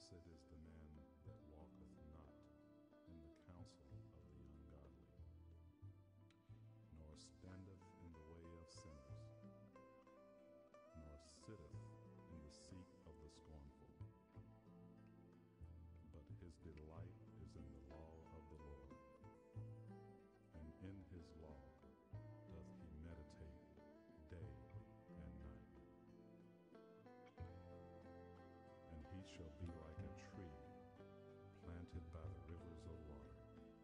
Blessed is the man that walketh not in the counsel of the ungodly, nor standeth in the way of sinners, nor sitteth in the seat of the scornful. But his delight is in the law of the Lord, and in his law doth he meditate day and night. And he shall be like a tree planted by the rivers of water,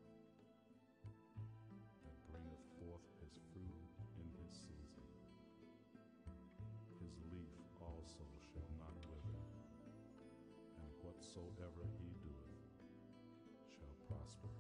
that bringeth forth his fruit in his season. His leaf also shall not wither, and whatsoever he doeth shall prosper.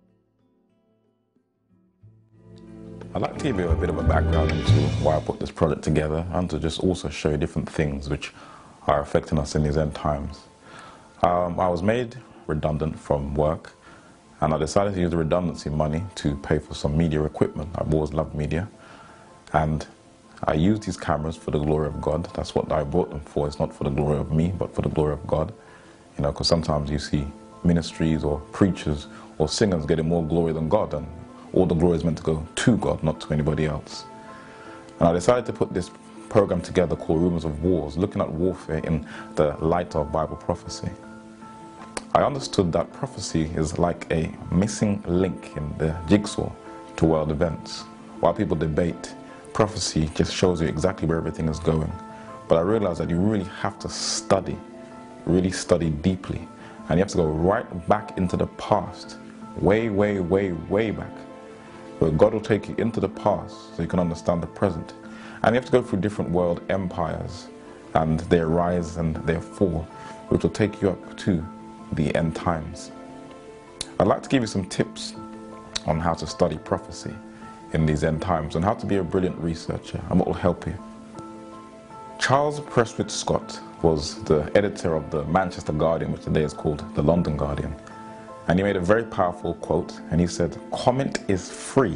I'd like to give you a bit of a background into why I put this project together, and to just also show you different things which are affecting us in these end times. I was made redundant from work, and I decided to use the redundancy money to pay for some media equipment. I've always loved media, and I used these cameras for the glory of God. That's what I bought them for. It's not for the glory of me, but for the glory of God. You know, because sometimes you see ministries or preachers or singers getting more glory than God, and all the glory is meant to go to God, not to anybody else. And I decided to put this program together called Rumors of Wars, looking at warfare in the light of Bible prophecy. I understood that prophecy is like a missing link in the jigsaw to world events. While people debate, prophecy just shows you exactly where everything is going. But I realized that you really have to study, really study deeply. And you have to go right back into the past, way, way, way, way back, where God will take you into the past so you can understand the present. And you have to go through different world empires and their rise and their fall, which will take you up to the end times. I'd like to give you some tips on how to study prophecy in these end times and how to be a brilliant researcher, and what will help you. Charles Prestwich Scott was the editor of the Manchester Guardian, which today is called the London Guardian. And he made a very powerful quote, and he said, "Comment is free,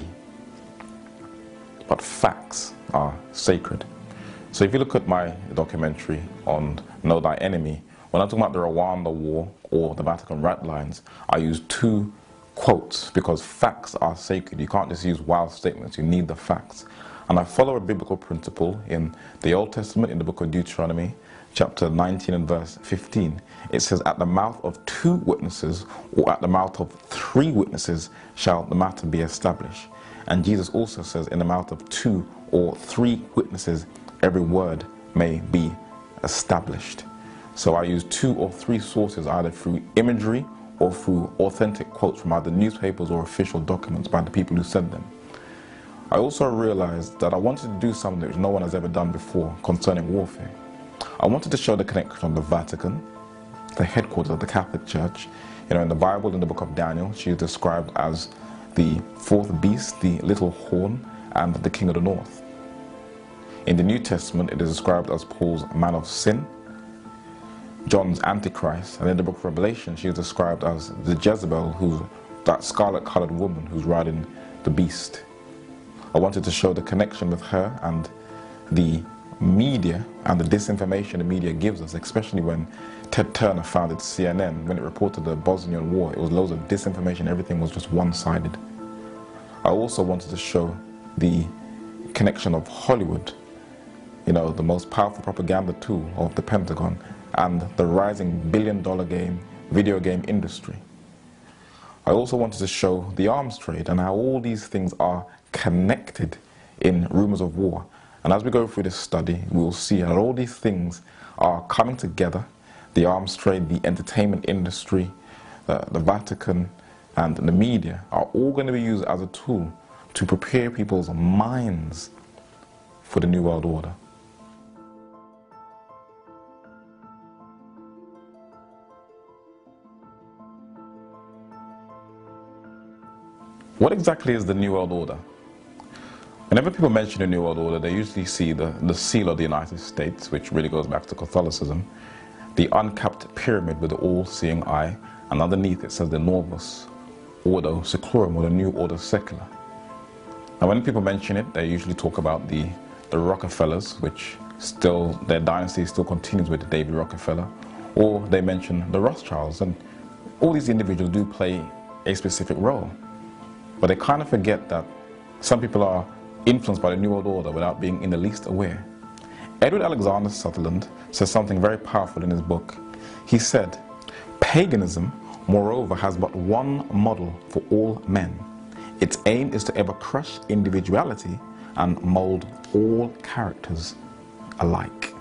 but facts are sacred." So if you look at my documentary on Know Thy Enemy, when I'm talking about the Rwanda war or the Vatican rat lines, I use two quotes because facts are sacred. You can't just use wild statements, you need the facts. And I follow a biblical principle in the Old Testament, in the book of Deuteronomy, chapter 19 and verse 15. It says, "At the mouth of 2 witnesses or at the mouth of 3 witnesses shall the matter be established." And Jesus also says, "In the mouth of 2 or 3 witnesses, every word may be established." So I use 2 or 3 sources, either through imagery or through authentic quotes from either newspapers or official documents by the people who said them. I also realized that I wanted to do something which no one has ever done before concerning warfare. I wanted to show the connection of the Vatican, the headquarters of the Catholic Church. You know, in the Bible, in the book of Daniel, she is described as the 4th beast, the little horn, and the king of the north. In the New Testament, it is described as Paul's man of sin, John's Antichrist, and in the book of Revelation, she is described as the Jezebel, who's that scarlet-colored woman who's riding the beast. I wanted to show the connection with her and the media and the disinformation the media gives us, especially when Ted Turner founded CNN. When it reported the Bosnian war, it was loads of disinformation, everything was just one-sided. I also wanted to show the connection of Hollywood, you know, the most powerful propaganda tool of the Pentagon, and the rising billion-dollar video game industry. I also wanted to show the arms trade and how all these things are connected in Rumors of War. And as we go through this study, we will see how all these things are coming together. The arms trade, the entertainment industry, the Vatican, and the media are all going to be used as a tool to prepare people's minds for the New World Order. What exactly is the New World Order? Whenever people mention the New World Order, they usually see the seal of the United States, which really goes back to Catholicism, the uncapped pyramid with the all-seeing eye, and underneath it says the Novus Ordo Seclorum, or the New Order Secula. Now when people mention it, they usually talk about the Rockefellers, which still, their dynasty still continues with David Rockefeller, Or they mention the Rothschilds, and all these individuals do play a specific role. But they kind of forget that some people are influenced by the New World Order without being in the least aware. Edward Alexander Sutherland says something very powerful in his book. He said, "Paganism, moreover, has but one model for all men. Its aim is to ever crush individuality and mold all characters alike."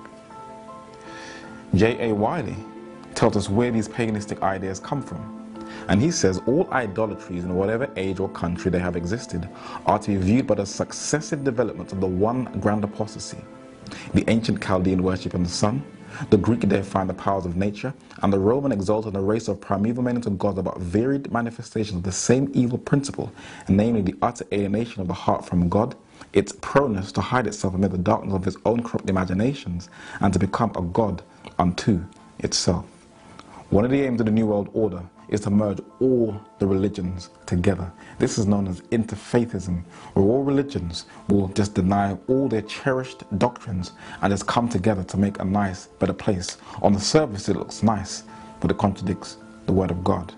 J.A. Wiley tells us where these paganistic ideas come from. And he says all idolatries in whatever age or country they have existed are to be viewed by the successive development of the one grand apostasy. The ancient Chaldean worship in the sun, the Greek deified the powers of nature, and the Roman exalted a race of primeval men into gods about varied manifestations of the same evil principle, namely the utter alienation of the heart from God, its proneness to hide itself amid the darkness of its own corrupt imaginations, and to become a god unto itself. One of the aims of the New World Order is to merge all the religions together. This is known as interfaithism, where all religions will just deny all their cherished doctrines and just come together to make a nice, better place. On the surface it looks nice, but it contradicts the Word of God.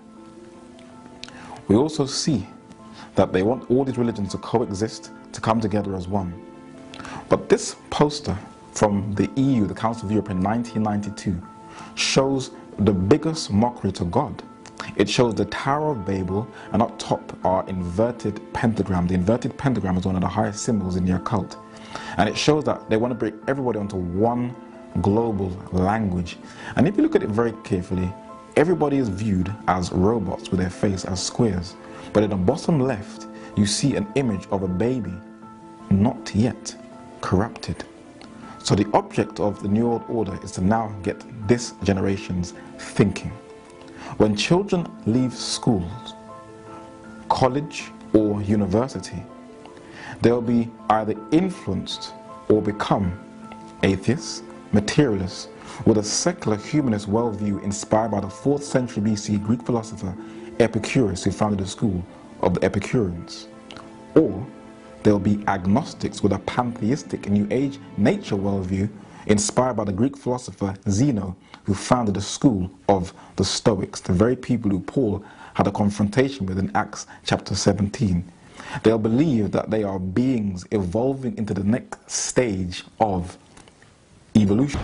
We also see that they want all these religions to coexist, to come together as one. But this poster from the EU, the Council of Europe in 1992, shows the biggest mockery to God. It shows the Tower of Babel, and up top are inverted pentagram. The inverted pentagram is one of the highest symbols in the occult. And it shows that they want to bring everybody onto one global language. And if you look at it very carefully, everybody is viewed as robots with their face as squares. But in the bottom left, you see an image of a baby, not yet corrupted. So the object of the New World Order is to now get this generation's thinking. When children leave schools, college or university, they'll be either influenced or become atheists, materialists, with a secular humanist worldview inspired by the 4th century BC Greek philosopher Epicurus, who founded the school of the Epicureans. Or they'll be agnostics with a pantheistic New Age nature worldview inspired by the Greek philosopher Zeno, who founded the school of the Stoics, the very people who Paul had a confrontation with in Acts chapter 17. They'll believe that they are beings evolving into the next stage of evolution.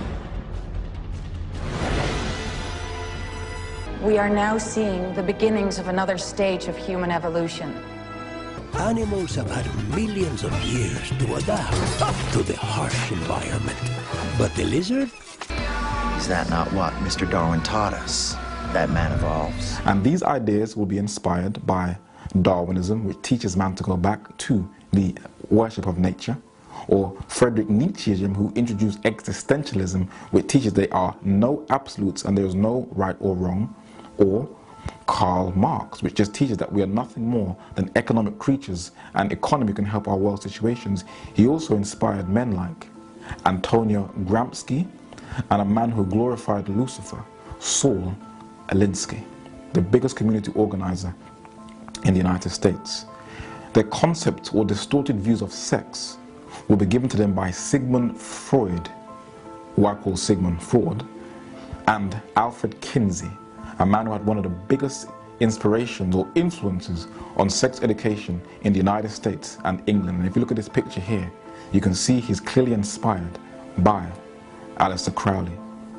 We are now seeing the beginnings of another stage of human evolution. Animals have had millions of years to adapt to the harsh environment. But the lizard? Is that not what Mr. Darwin taught us? That man evolves. And these ideas will be inspired by Darwinism, which teaches man to go back to the worship of nature, or Friedrich Nietzscheism, who introduced existentialism, which teaches there are no absolutes and there is no right or wrong, or Karl Marx, which just teaches that we are nothing more than economic creatures and economy can help our world situations. He also inspired men like Antonio Gramsci and a man who glorified Lucifer, Saul Alinsky, the biggest community organizer in the United States. Their concept or distorted views of sex will be given to them by Sigmund Freud, who I call Sigmund Freud, and Alfred Kinsey, a man who had one of the biggest inspirations or influences on sex education in the United States and England. And if you look at this picture here, you can see he's clearly inspired by Aleister Crowley.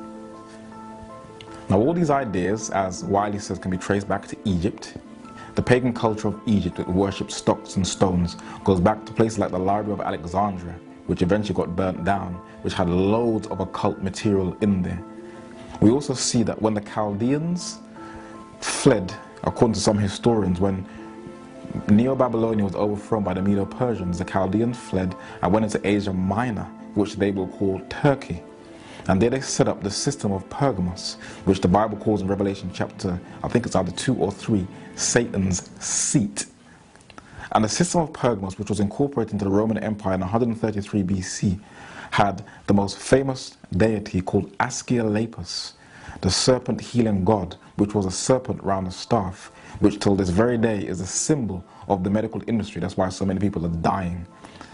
Now all these ideas, as Wiley says, can be traced back to Egypt. The pagan culture of Egypt that worshipped stocks and stones goes back to places like the Library of Alexandria, which eventually got burnt down, which had loads of occult material in there. We also see that when the Chaldeans fled, according to some historians, when Neo-Babylonia was overthrown by the Medo-Persians, the Chaldeans fled and went into Asia Minor, which they will call Turkey. And there they set up the system of Pergamos, which the Bible calls in Revelation chapter, I think it's either 2 or 3, Satan's seat. And the system of Pergamos, which was incorporated into the Roman Empire in 133 BC, had the most famous deity called Asclepius, the serpent-healing god, which was a serpent round a staff, which till this very day is a symbol of the medical industry. That's why so many people are dying.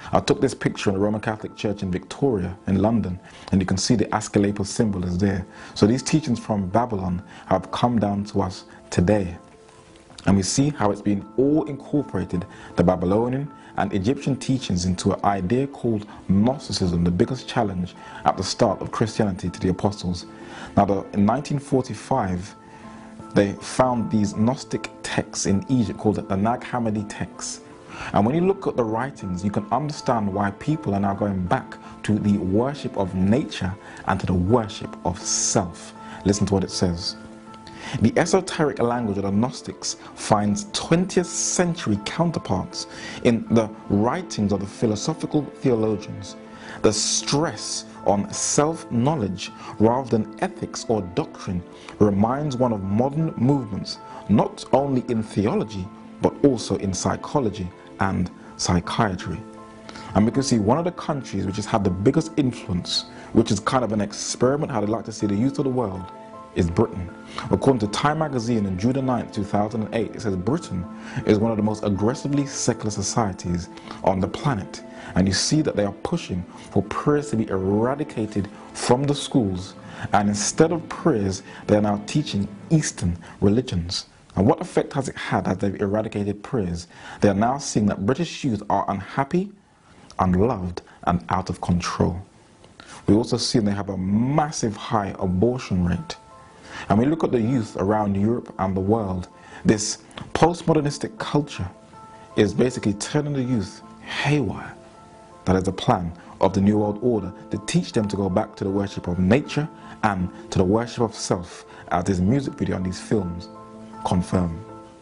I took this picture in the Roman Catholic Church in Victoria in London, and you can see the Asclepius symbol is there. So these teachings from Babylon have come down to us today. And we see how it's been all incorporated, the Babylonian and Egyptian teachings, into an idea called Gnosticism, the biggest challenge at the start of Christianity to the apostles. Now, in 1945, they found these Gnostic texts in Egypt called the Nag Hammadi texts. And when you look at the writings, you can understand why people are now going back to the worship of nature and to the worship of self. Listen to what it says. The esoteric language of the Gnostics finds 20th century counterparts in the writings of the philosophical theologians. The stress on self-knowledge rather than ethics or doctrine reminds one of modern movements, not only in theology, but also in psychology and psychiatry. And we can see one of the countries which has had the biggest influence, which is kind of an experiment how they like to see the youth of the world, is Britain. According to Time magazine on June 9, 2008, it says Britain is one of the most aggressively secular societies on the planet. And you see that they are pushing for prayers to be eradicated from the schools. And instead of prayers, they are now teaching Eastern religions. And what effect has it had as they've eradicated prayers? They are now seeing that British youth are unhappy, unloved, and out of control. We also see they have a massive high abortion rate. And we look at the youth around Europe and the world, this postmodernistic culture is basically turning the youth haywire. That is the plan of the New World Order, to teach them to go back to the worship of nature and to the worship of self, as this music video and these films confirm.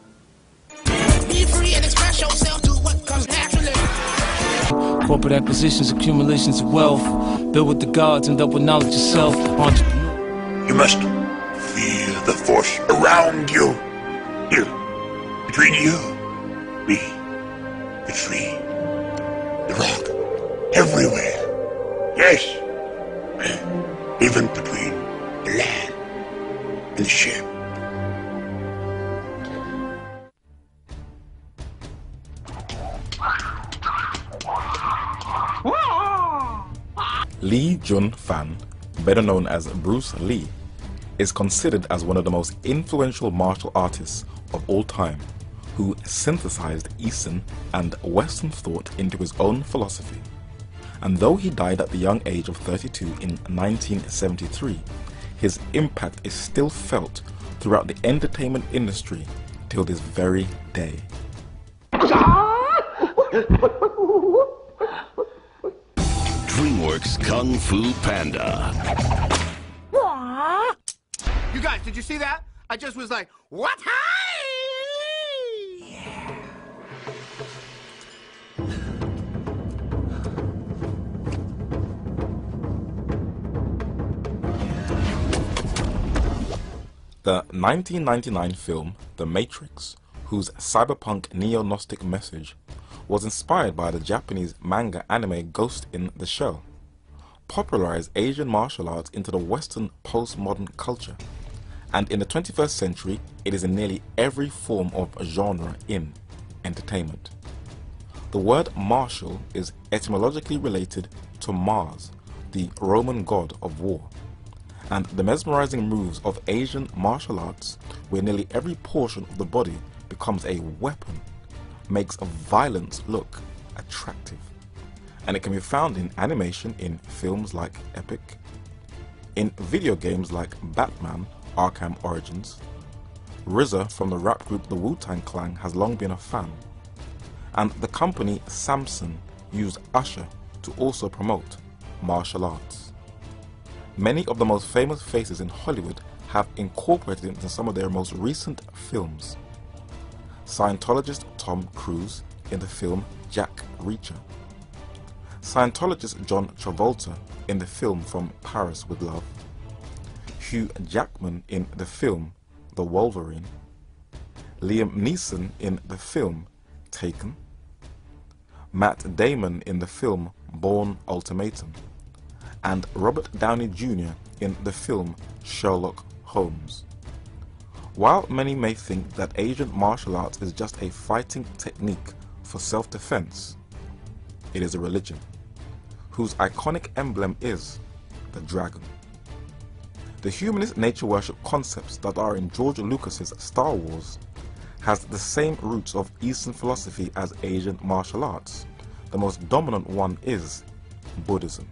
Be free and express yourself, do what comes naturally. Corporate acquisitions, accumulations of wealth, build with the gods, end up with knowledge yourself. Entrepreneur. You must feel the force around you. Here, between you, me, the tree, the rock, everywhere. Yes, even between the land and the ship. Lee Jun-fan, better known as Bruce Lee, is considered as one of the most influential martial artists of all time, who synthesized Eastern and Western thought into his own philosophy. And though he died at the young age of 32 in 1973, his impact is still felt throughout the entertainment industry till this very day. DreamWorks Kung Fu Panda. You guys, did you see that? I just was like, what? Yeah. The 1999 film The Matrix, whose cyberpunk neo-Gnostic message was inspired by the Japanese manga anime Ghost in the Shell, popularized Asian martial arts into the Western postmodern culture, and in the 21st century it is in nearly every form of genre in entertainment. The word martial is etymologically related to Mars, the Roman god of war, and the mesmerizing moves of Asian martial arts, where nearly every portion of the body becomes a weapon, makes violence look attractive. And it can be found in animation in films like Epic, in video games like Batman Arkham Origins. RZA from the rap group the Wu-Tang Clan has long been a fan, and the company Samson used Usher to also promote martial arts. Many of the most famous faces in Hollywood have incorporated it into some of their most recent films. Scientologist Tom Cruise in the film Jack Reacher. Scientologist John Travolta in the film From Paris with Love. Hugh Jackman in the film The Wolverine. Liam Neeson in the film Taken. Matt Damon in the film Bourne Ultimatum. And Robert Downey Jr. in the film Sherlock Holmes. While many may think that Asian martial arts is just a fighting technique for self-defense, it is a religion, whose iconic emblem is the dragon. The humanist nature worship concepts that are in George Lucas's Star Wars has the same roots of Eastern philosophy as Asian martial arts. The most dominant one is Buddhism.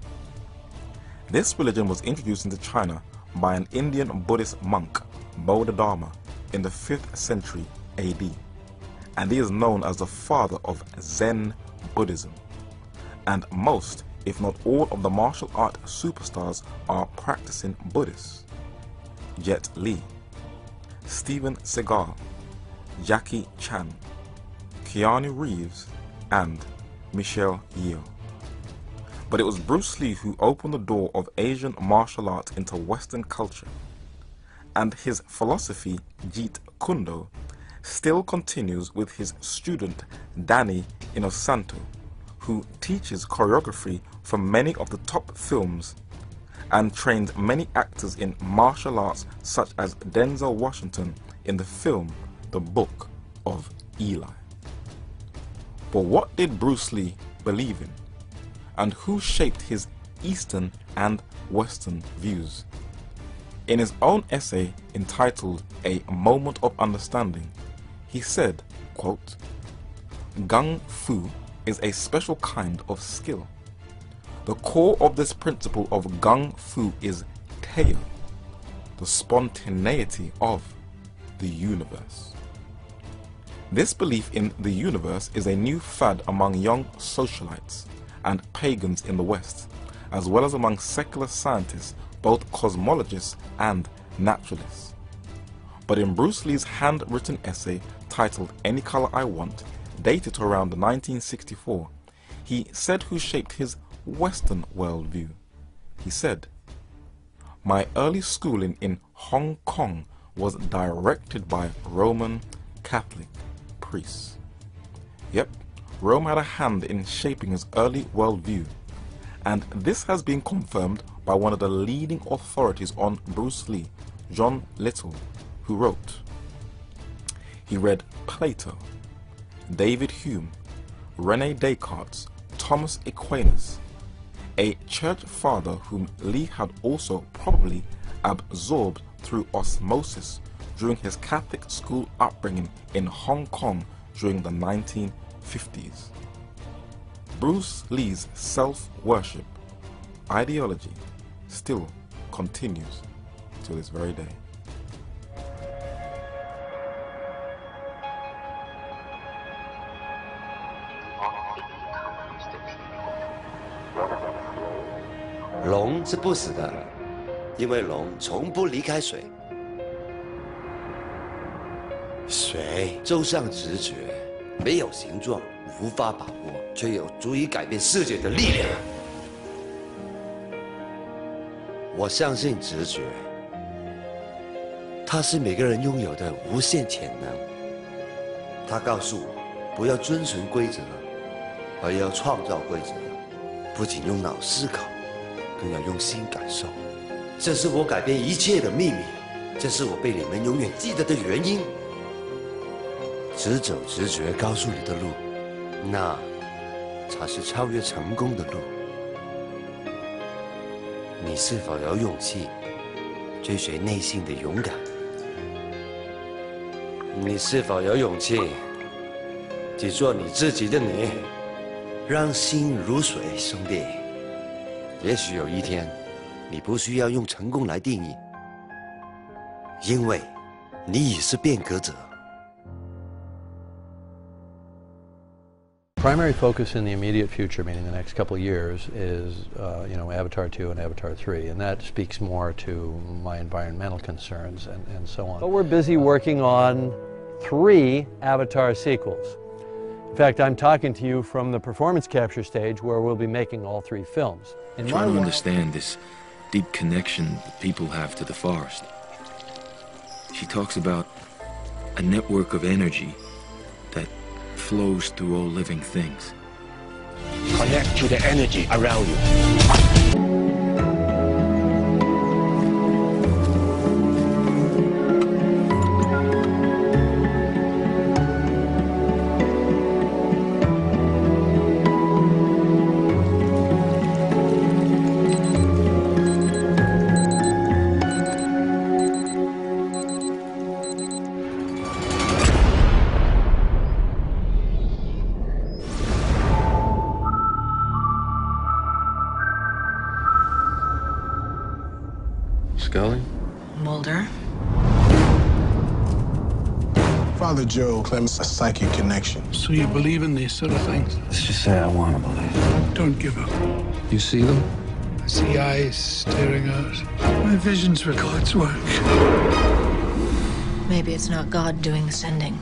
This religion was introduced into China by an Indian Buddhist monk, Bodhidharma, in the 5th century AD, and he is known as the father of Zen Buddhism. And most, if not all, of the martial art superstars are practicing Buddhists. Jet Li, Steven Seagal, Jackie Chan, Keanu Reeves, and Michelle Yeoh. But it was Bruce Lee who opened the door of Asian martial arts into Western culture, and his philosophy, Jeet Kune Do, still continues with his student Danny Inosanto, who teaches choreography for many of the top films and trained many actors in martial arts such as Denzel Washington in the film The Book of Eli. But what did Bruce Lee believe in? And who shaped his Eastern and Western views? In his own essay entitled A Moment of Understanding, he said, quote, "Gung Fu is a special kind of skill. The core of this principle of Gung Fu is Teo, the spontaneity of the universe." This belief in the universe is a new fad among young socialites and pagans in the West, as well as among secular scientists, both cosmologists and naturalists. But in Bruce Lee's handwritten essay titled Any Color I Want, dated to around 1964, he said who shaped his Western worldview. He said, "My early schooling in Hong Kong was directed by Roman Catholic priests." Yep, Rome had a hand in shaping his early worldview, and this has been confirmed by one of the leading authorities on Bruce Lee, John Little, who wrote, he read Plato, David Hume, Rene Descartes, Thomas Aquinas, a church father whom Lee had also probably absorbed through osmosis during his Catholic school upbringing in Hong Kong during the 1950s. Bruce Lee's self-worship ideology still continues to this very day. "龙是不死的，因为龙从不离开水。水就像直觉，没有形状，无法把握，却有足以改变世界的力量。我相信直觉，它是每个人拥有的无限潜能。它告诉我，不要遵循规则，而要创造规则。不仅用脑思考，更要用心感受。这是我改变一切的秘密，这是我被你们永远记得的原因。只走直觉告诉你的路，那才是超越成功的路。你是否有勇气追随内心的勇敢？你是否有勇气只做你自己的你？让心如水，兄弟。也许有一天，你不需要用成功来定义，因为你已是变革者。 Primary focus in the immediate future, meaning the next couple of years, is Avatar 2 and Avatar 3, and that speaks more to my environmental concerns and so on. But we're busy working on 3 Avatar sequels. In fact, I'm talking to you from the performance capture stage where we'll be making all 3 films. I'm trying to understand this deep connection that people have to the forest. She talks about a network of energy that flows through all living things. Connect to the energy around you. Father Joe claims a psychic connection. So you believe in these sort of things? Let's just say I want to believe. Don't give up. You see them? I see eyes staring out. My visions were God's work. Maybe it's not God doing the sending.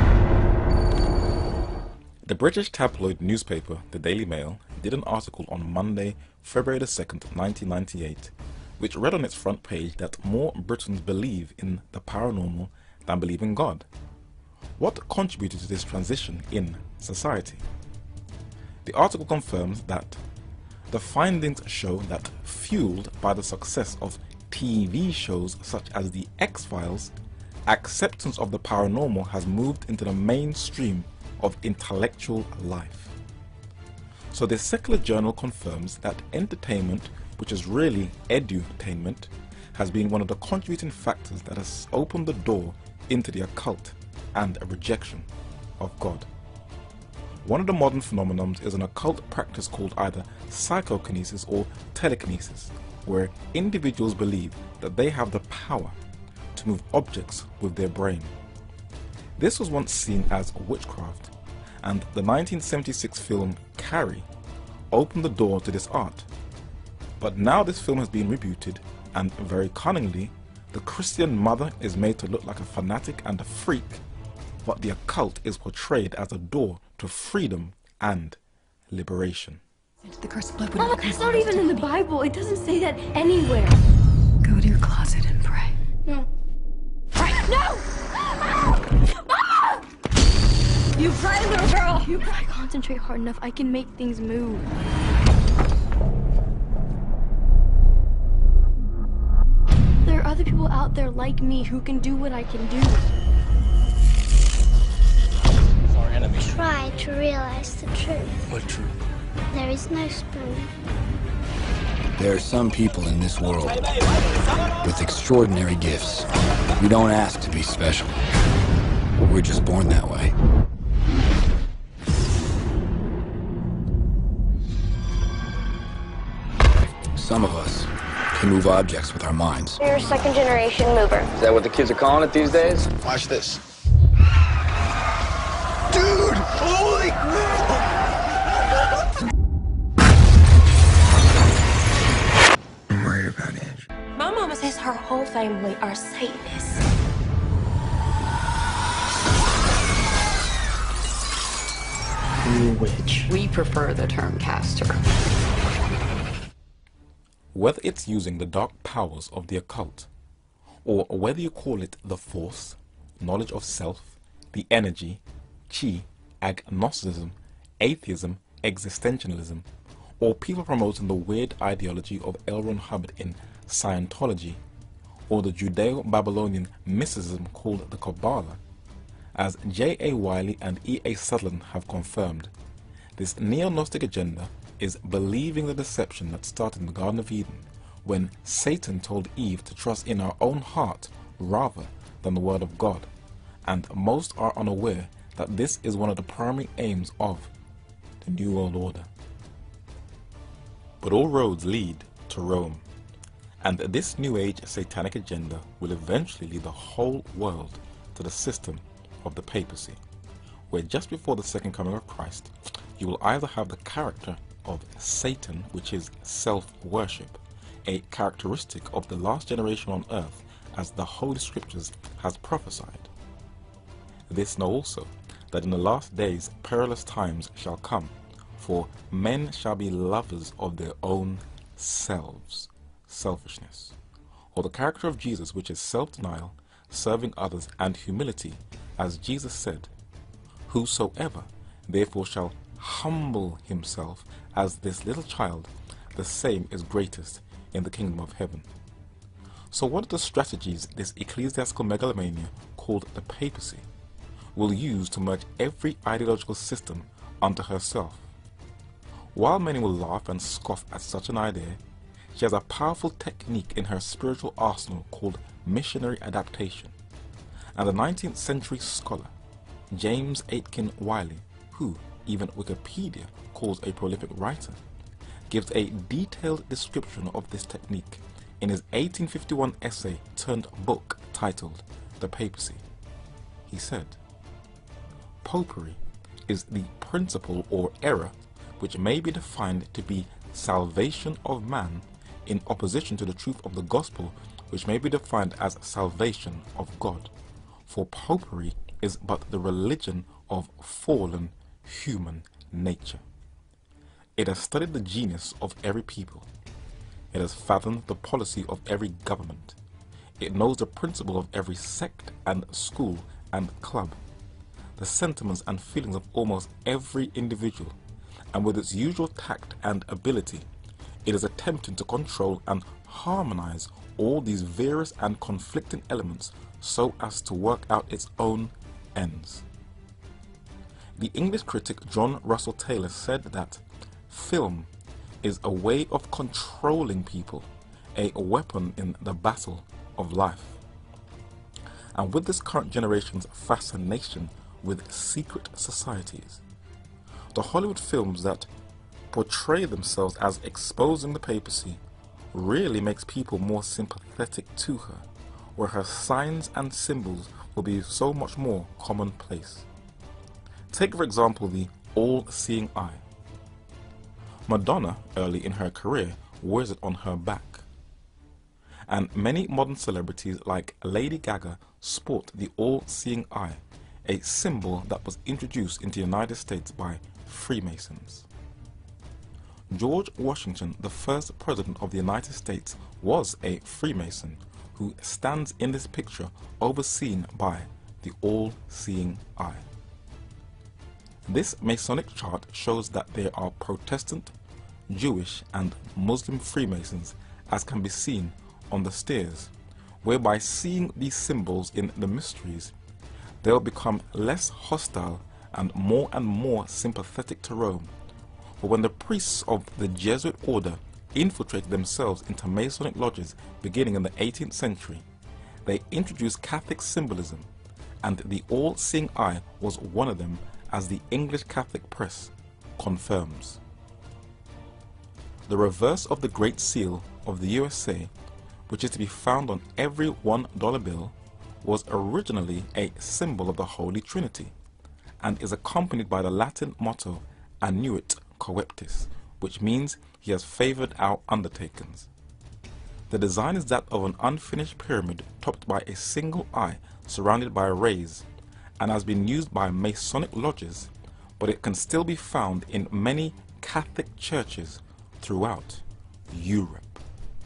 The British tabloid newspaper, the Daily Mail, did an article on Monday, February the 2nd, 1998, which read on its front page that more Britons believe in the paranormal than believe in God. What contributed to this transition in society? The article confirms that the findings show that, fueled by the success of TV shows such as The X-Files, acceptance of the paranormal has moved into the mainstream of intellectual life. So the secular journal confirms that entertainment, which is really edutainment, has been one of the contributing factors that has opened the door into the occult and a rejection of God. One of the modern phenomena is an occult practice called either psychokinesis or telekinesis, where individuals believe that they have the power to move objects with their brain. This was once seen as witchcraft, and the 1976 film Carrie opened the door to this art. But now this film has been rebooted, and very cunningly, the Christian mother is made to look like a fanatic and a freak, but the occult is portrayed as a door to freedom and liberation. The curse of blood. Mama, that's not even in the Bible. It doesn't say that anywhere. Go to your closet and pray. No. No! Mama! You pray, little girl! If I concentrate hard enough, I can make things move. There are other people out there like me who can do what I can do. Our enemy. Try to realize the truth. What truth? There is no spoon. There are some people in this world with extraordinary gifts. We don't ask to be special. We're just born that way. Some of us can move objects with our minds. You're a second-generation mover. Is that what the kids are calling it these days? Watch this. Dude! Holy crap! I'm worried about Ange. My mama says her whole family are Satanists. Witch. We prefer the term caster. Whether it's using the dark powers of the occult, or whether you call it the force, knowledge of self, the energy, chi, agnosticism, atheism, existentialism, or people promoting the weird ideology of L. Ron Hubbard in Scientology, or the Judeo-Babylonian mysticism called the Kabbalah, as J.A. Wiley and E.A. Sutherland have confirmed, this neo-Gnostic agenda is believing the deception that started in the Garden of Eden, when Satan told Eve to trust in her own heart rather than the word of God, and most are unaware that this is one of the primary aims of the New World Order. But all roads lead to Rome, and this New Age satanic agenda will eventually lead the whole world to the system of the papacy, where just before the second coming of Christ, you will either have the character of Satan, which is self-worship, a characteristic of the last generation on earth, as the Holy Scriptures has prophesied. This know also, that in the last days perilous times shall come, for men shall be lovers of their own selves, selfishness, or the character of Jesus, which is self-denial, serving others, and humility, as Jesus said, whosoever therefore shall humble himself as this little child, the same is greatest in the kingdom of heaven. So what are the strategies this ecclesiastical megalomania called the papacy will use to merge every ideological system unto herself? While many will laugh and scoff at such an idea, she has a powerful technique in her spiritual arsenal called missionary adaptation. And the 19th century scholar James Aitken Wiley, who even Wikipedia calls a prolific writer, gives a detailed description of this technique in his 1851 essay turned book titled The Papacy. He said, popery is the principle or error which may be defined to be salvation of man in opposition to the truth of the gospel, which may be defined as salvation of God. For popery is but the religion of fallen human nature. It has studied the genius of every people. It has fathomed the policy of every government. It knows the principle of every sect and school and club, the sentiments and feelings of almost every individual, and with its usual tact and ability, it is attempting to control and harmonize all these various and conflicting elements so as to work out its own ends. The English critic John Russell Taylor said that film is a way of controlling people, a weapon in the battle of life. And with this current generation's fascination with secret societies, the Hollywood films that portray themselves as exposing the papacy really makes people more sympathetic to her, where her signs and symbols will be so much more commonplace. Take for example the all-seeing eye. Madonna, early in her career, wears it on her back. And many modern celebrities like Lady Gaga sport the all-seeing eye, a symbol that was introduced into the United States by Freemasons. George Washington, the first president of the United States, was a Freemason who stands in this picture overseen by the all-seeing eye. This Masonic chart shows that there are Protestant, Jewish and Muslim Freemasons, as can be seen on the stairs, whereby seeing these symbols in the mysteries, they will become less hostile and more sympathetic to Rome. But when the priests of the Jesuit order infiltrated themselves into Masonic lodges beginning in the 18th century, they introduced Catholic symbolism, and the all-seeing eye was one of them, as the English Catholic press confirms. The reverse of the Great Seal of the USA, which is to be found on every $1 bill, was originally a symbol of the Holy Trinity, and is accompanied by the Latin motto Annuit Coeptis, which means he has favored our undertakings. The design is that of an unfinished pyramid topped by a single eye surrounded by rays, and has been used by Masonic lodges, but it can still be found in many Catholic churches throughout Europe.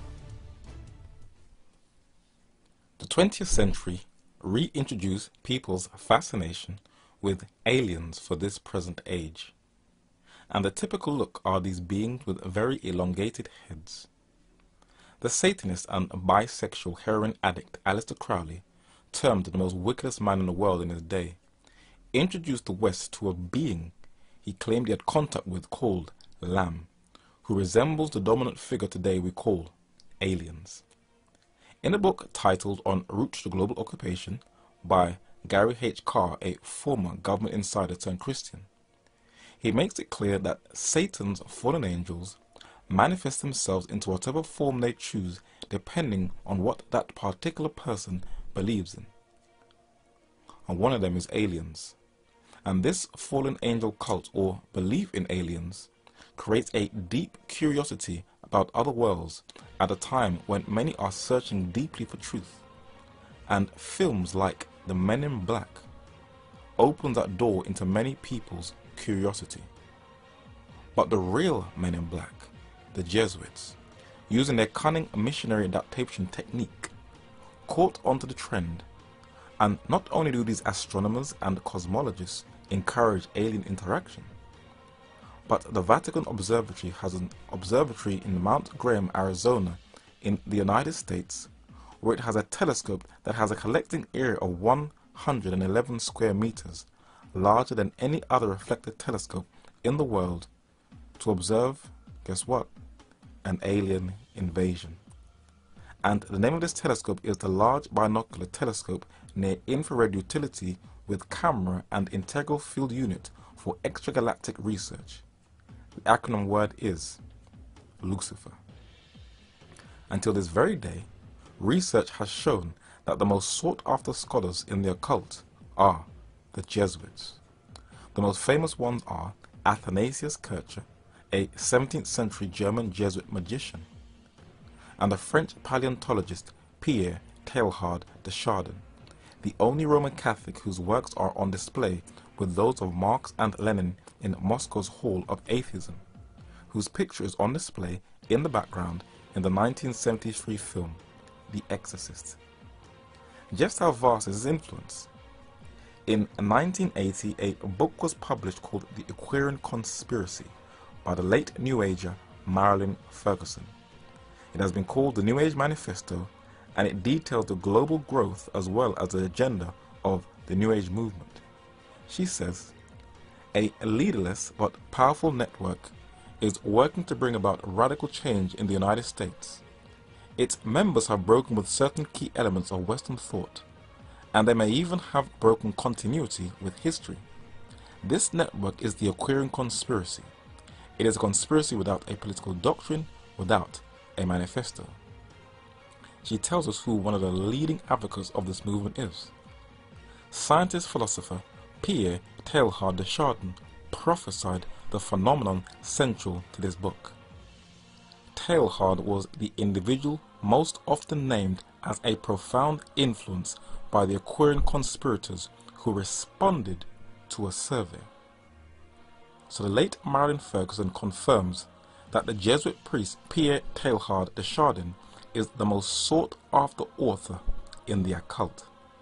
The 20th century reintroduced people's fascination with aliens for this present age, and the typical look are these beings with very elongated heads. The Satanist and bisexual heroin addict Aleister Crowley, termed the most wickedest man in the world in his day, introduced the West to a being he claimed he had contact with called Lam, who resembles the dominant figure today we call aliens. In a book titled On Route to Global Occupation by Gary H. Carr, a former government insider turned Christian, he makes it clear that Satan's fallen angels manifest themselves into whatever form they choose depending on what that particular person believes in. And one of them is aliens. And this fallen angel cult or belief in aliens creates a deep curiosity about other worlds at a time when many are searching deeply for truth. And films like The Men in Black open that door into many people's curiosity. But the real Men in Black, the Jesuits, using their cunning missionary adaptation technique, caught onto the trend, and not only do these astronomers and cosmologists encourage alien interaction, but the Vatican Observatory has an observatory in Mount Graham, Arizona in the United States, where it has a telescope that has a collecting area of 111 square meters, larger than any other reflected telescope in the world, to observe, guess what, an alien invasion. And the name of this telescope is the Large Binocular Telescope Near Infrared Utility with Camera and Integral Field Unit for Extragalactic Research. The acronym word is Lucifer. Until this very day, research has shown that the most sought after scholars in the occult are the Jesuits, The most famous ones are Athanasius Kircher, a 17th century German Jesuit magician, and the French paleontologist Pierre Teilhard de Chardin, the only Roman Catholic whose works are on display with those of Marx and Lenin in Moscow's Hall of Atheism, whose picture is on display in the background in the 1973 film The Exorcist. Just how vast is his influence? In 1980, a book was published called The Aquarian Conspiracy by the late New Ager Marilyn Ferguson. It has been called the New Age Manifesto, and it details the global growth as well as the agenda of the New Age movement. She says, a leaderless but powerful network is working to bring about radical change in the United States. Its members have broken with certain key elements of Western thought, and they may even have broken continuity with history. This network is the Aquarian Conspiracy. It is a conspiracy without a political doctrine, without a manifesto. She tells us who one of the leading advocates of this movement is. Scientist-philosopher Pierre Teilhard de Chardin prophesied the phenomenon central to this book. Teilhard was the individual most often named as a profound influence by the Aquarian conspirators who responded to a survey. So the late Marilyn Ferguson confirms that the Jesuit priest Pierre Teilhard de Chardin is the most sought-after author in the occult.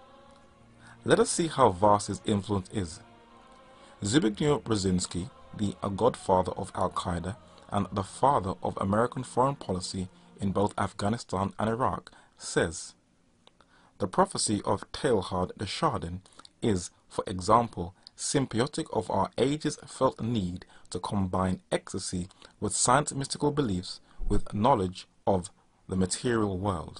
Let us see how vast his influence is. Zbigniew Brzezinski, the godfather of Al-Qaeda and the father of American foreign policy in both Afghanistan and Iraq, says, the prophecy of Teilhard de Chardin is, for example, symbiotic of our age's felt need to combine ecstasy with science mystical beliefs with knowledge of the material world.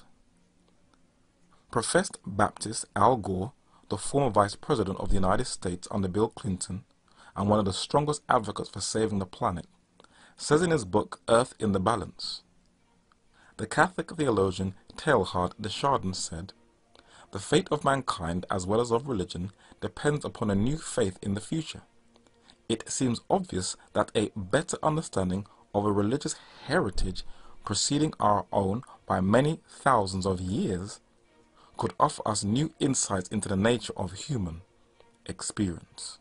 Professed Baptist Al Gore, the former Vice President of the United States under Bill Clinton and one of the strongest advocates for saving the planet, says in his book Earth in the Balance, the Catholic theologian Teilhard de Chardin said, the fate of mankind as well as of religion depends upon a new faith in the future. It seems obvious that a better understanding of a religious heritage preceding our own by many thousands of years could offer us new insights into the nature of human experience.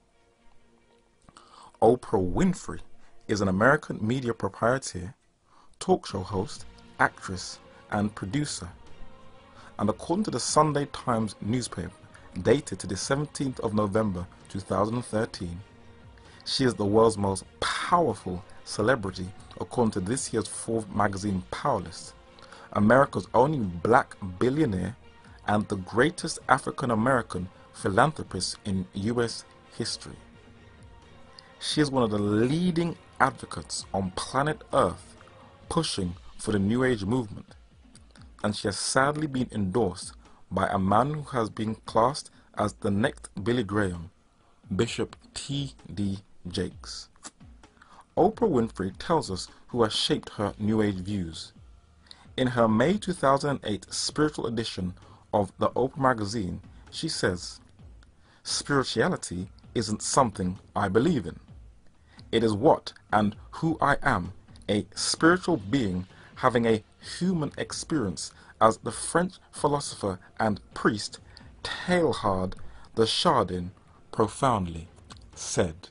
Oprah Winfrey is an American media proprietor, talk show host, actress, and producer. And according to the Sunday Times newspaper, dated to the 17th of November 2013, she is the world's most powerful celebrity according to this year's Forbes magazine Power List, America's only black billionaire, and the greatest African-American philanthropist in U.S. history. She is one of the leading advocates on planet Earth pushing for the New Age movement, and she has sadly been endorsed by a man who has been classed as the next Billy Graham, Bishop T.D. Jakes. Oprah Winfrey tells us who has shaped her New Age views. In her May 2008 spiritual edition of the Oprah magazine, she says, spirituality isn't something I believe in. It is what and who I am, a spiritual being having a human experience, as the French philosopher and priest Teilhard de Chardin profoundly said.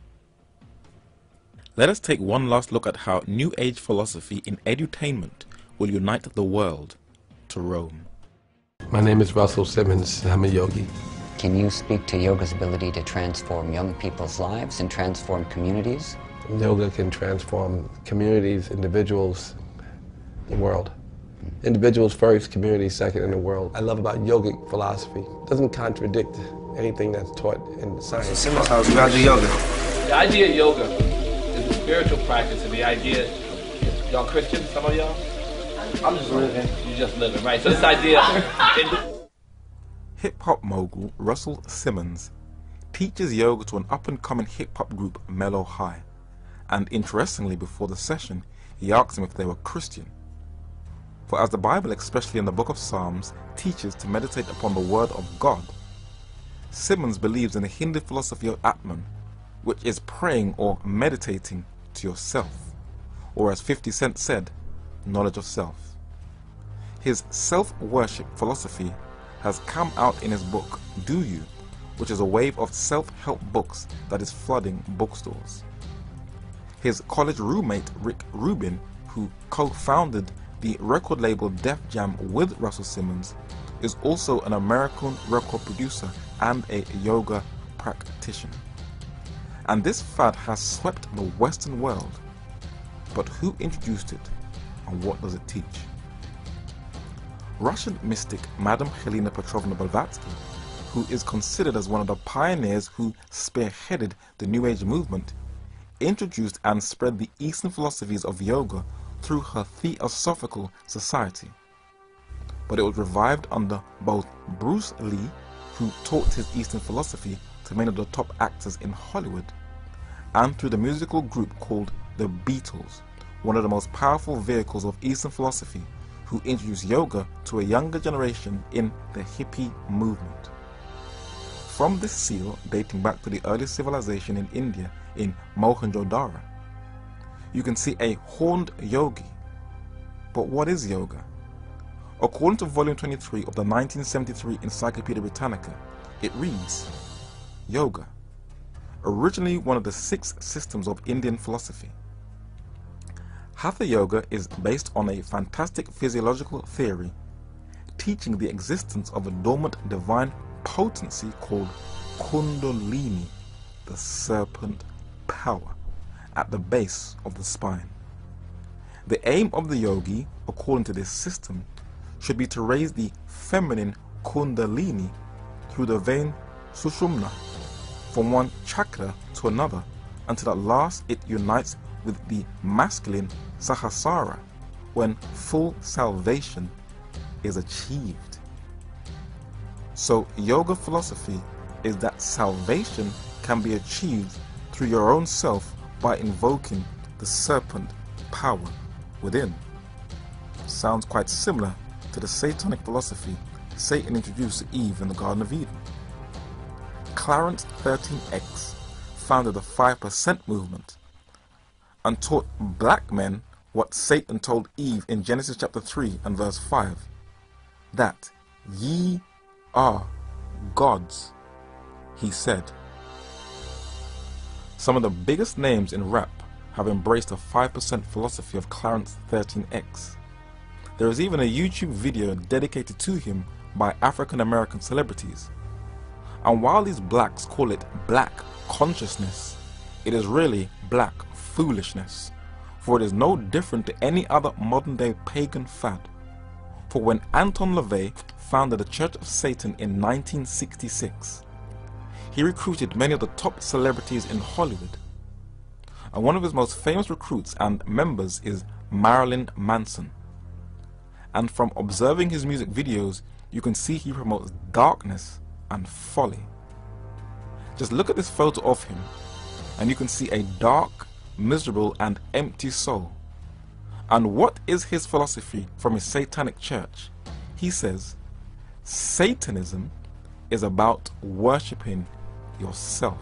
Let us take one last look at how New Age philosophy in edutainment will unite the world to Rome. My name is Russell Simmons. I'm a yogi. Can you speak to yoga's ability to transform young people's lives and transform communities? Yoga can transform communities, individuals, the world. Individuals first, communities second in the world. I love about yogic philosophy. It doesn't contradict anything that's taught in science. Simmons House, we gotta do yoga. The idea of yoga is a spiritual practice, and the idea, y'all Christians, some of y'all? I'm just living. You just living, right? So this idea... Hip-hop mogul Russell Simmons teaches yoga to an up-and-coming hip-hop group, Mellow High. And interestingly, before the session, he asked them if they were Christian. For as the Bible, especially in the book of Psalms, teaches to meditate upon the word of God, Simmons believes in the Hindu philosophy of Atman, which is praying or meditating to yourself, or as 50 Cent said, knowledge of self. His self-worship philosophy has come out in his book, Do You?, which is a wave of self-help books that is flooding bookstores. His college roommate, Rick Rubin, who co-founded the record label Def Jam with Russell Simmons, is also an American record producer and a yoga practitioner. And this fad has swept the Western world. But who introduced it, and what does it teach? Russian mystic Madame Helena Petrovna Blavatsky, who is considered as one of the pioneers who spearheaded the New Age movement, introduced and spread the Eastern philosophies of yoga through her Theosophical Society. But it was revived under both Bruce Lee, who taught his Eastern philosophy to many of the top actors in Hollywood, and through the musical group called the Beatles, one of the most powerful vehicles of Eastern philosophy, who introduced yoga to a younger generation in the hippie movement. From this seal, dating back to the early civilization in India in Mohenjo-daro, you can see a horned yogi. But what is yoga? According to volume 23 of the 1973 Encyclopedia Britannica, it reads, Yoga, originally one of the 6 systems of Indian philosophy. Hatha Yoga is based on a fantastic physiological theory teaching the existence of a dormant divine potency called Kundalini, the serpent power, at the base of the spine. The aim of the yogi, according to this system, should be to raise the feminine Kundalini through the vein Sushumna from one chakra to another until at last it unites with the masculine Sahasrara when full salvation is achieved. So yoga philosophy is that salvation can be achieved through your own self by invoking the serpent power within. Sounds quite similar to the Satanic philosophy Satan introduced to Eve in the Garden of Eden. Clarence 13X founded the 5% movement and taught black men what Satan told Eve in Genesis chapter 3 and verse 5, that ye are gods, he said. Some of the biggest names in rap have embraced the 5% philosophy of Clarence 13X. There is even a YouTube video dedicated to him by African American celebrities. And while these blacks call it black consciousness, it is really black foolishness, for it is no different to any other modern day pagan fad. For when Anton LaVey founded the Church of Satan in 1966, he recruited many of the top celebrities in Hollywood. And one of his most famous recruits and members is Marilyn Manson. And from observing his music videos, you can see he promotes darkness and folly. Just look at this photo of him, and you can see a dark, miserable, and empty soul. And what is his philosophy from his satanic church? He says, Satanism is about worshipping yourself.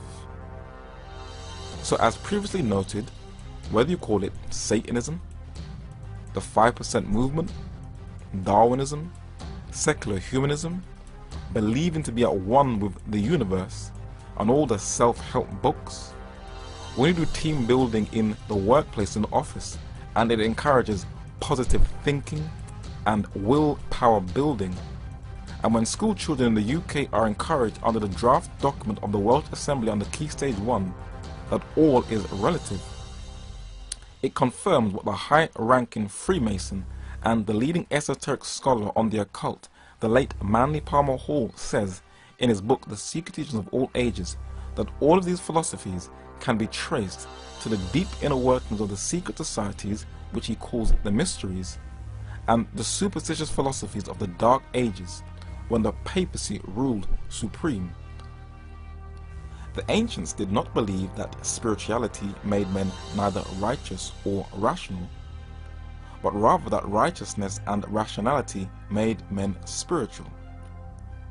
So as previously noted, whether you call it Satanism, the 5% movement, Darwinism, secular humanism, believing to be at one with the universe, and all the self-help books, when you do team building in the workplace and office, and it encourages positive thinking and willpower building, and when school children in the UK are encouraged under the draft document of the World Assembly under Key Stage 1 that all is relative, it confirms what the high-ranking Freemason and the leading esoteric scholar on the occult, the late Manly Palmer Hall, says in his book The Secret Teachings of All Ages, that all of these philosophies can be traced to the deep inner workings of the secret societies, which he calls the mysteries, and the superstitious philosophies of the Dark Ages, when the papacy ruled supreme. The ancients did not believe that spirituality made men neither righteous or rational, but rather that righteousness and rationality made men spiritual.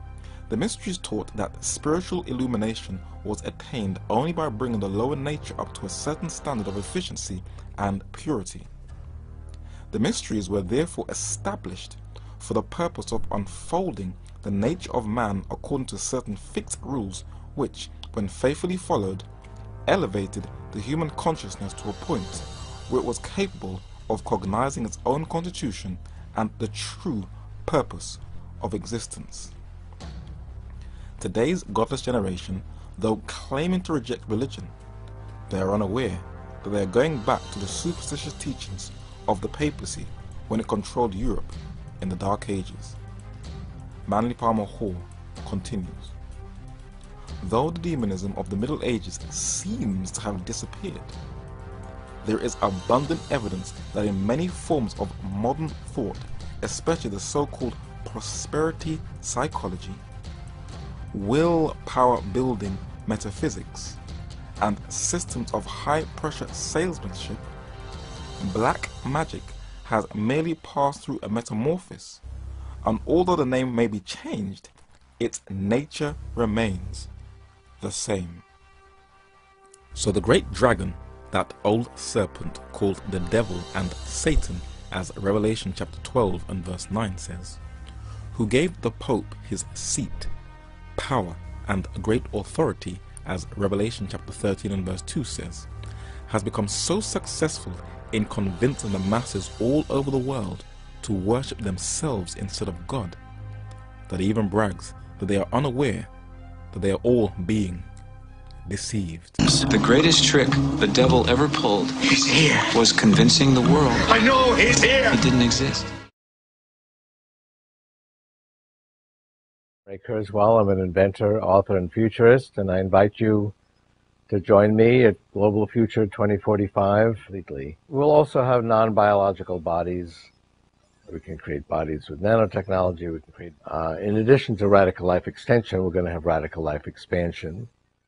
The mysteries taught that spiritual illumination was attained only by bringing the lower nature up to a certain standard of efficiency and purity. The mysteries were therefore established for the purpose of unfolding the nature of man according to certain fixed rules which, when faithfully followed, elevated the human consciousness to a point where it was capable of cognizing its own constitution and the true purpose of existence. Today's godless generation, though claiming to reject religion, they are unaware that they are going back to the superstitious teachings of the papacy when it controlled Europe in the Dark Ages. Manly Palmer Hall continues. Though the demonism of the Middle Ages seems to have disappeared, there is abundant evidence that in many forms of modern thought, especially the so-called prosperity psychology, willpower building metaphysics, and systems of high-pressure salesmanship, black magic has merely passed through a metamorphosis, and although the name may be changed, its nature remains the same. So the great dragon, that old serpent called the devil and Satan, as Revelation chapter 12 and verse 9 says, who gave the Pope his seat, power, and great authority, as Revelation chapter 13 and verse 2 says, has become so successful in convincing the masses all over the world to worship themselves instead of God, that he even brags that they are unaware that they are all being deceived. The greatest trick the devil ever pulled was convincing the world I know he's here. he didn't exist. Ray Kurzweil. I'm an inventor, author, and futurist, and I invite you to join me at Global Future 2045. We'll also have non-biological bodies. We can create bodies with nanotechnology. We can create, in addition to radical life extension, we're going to have radical life expansion.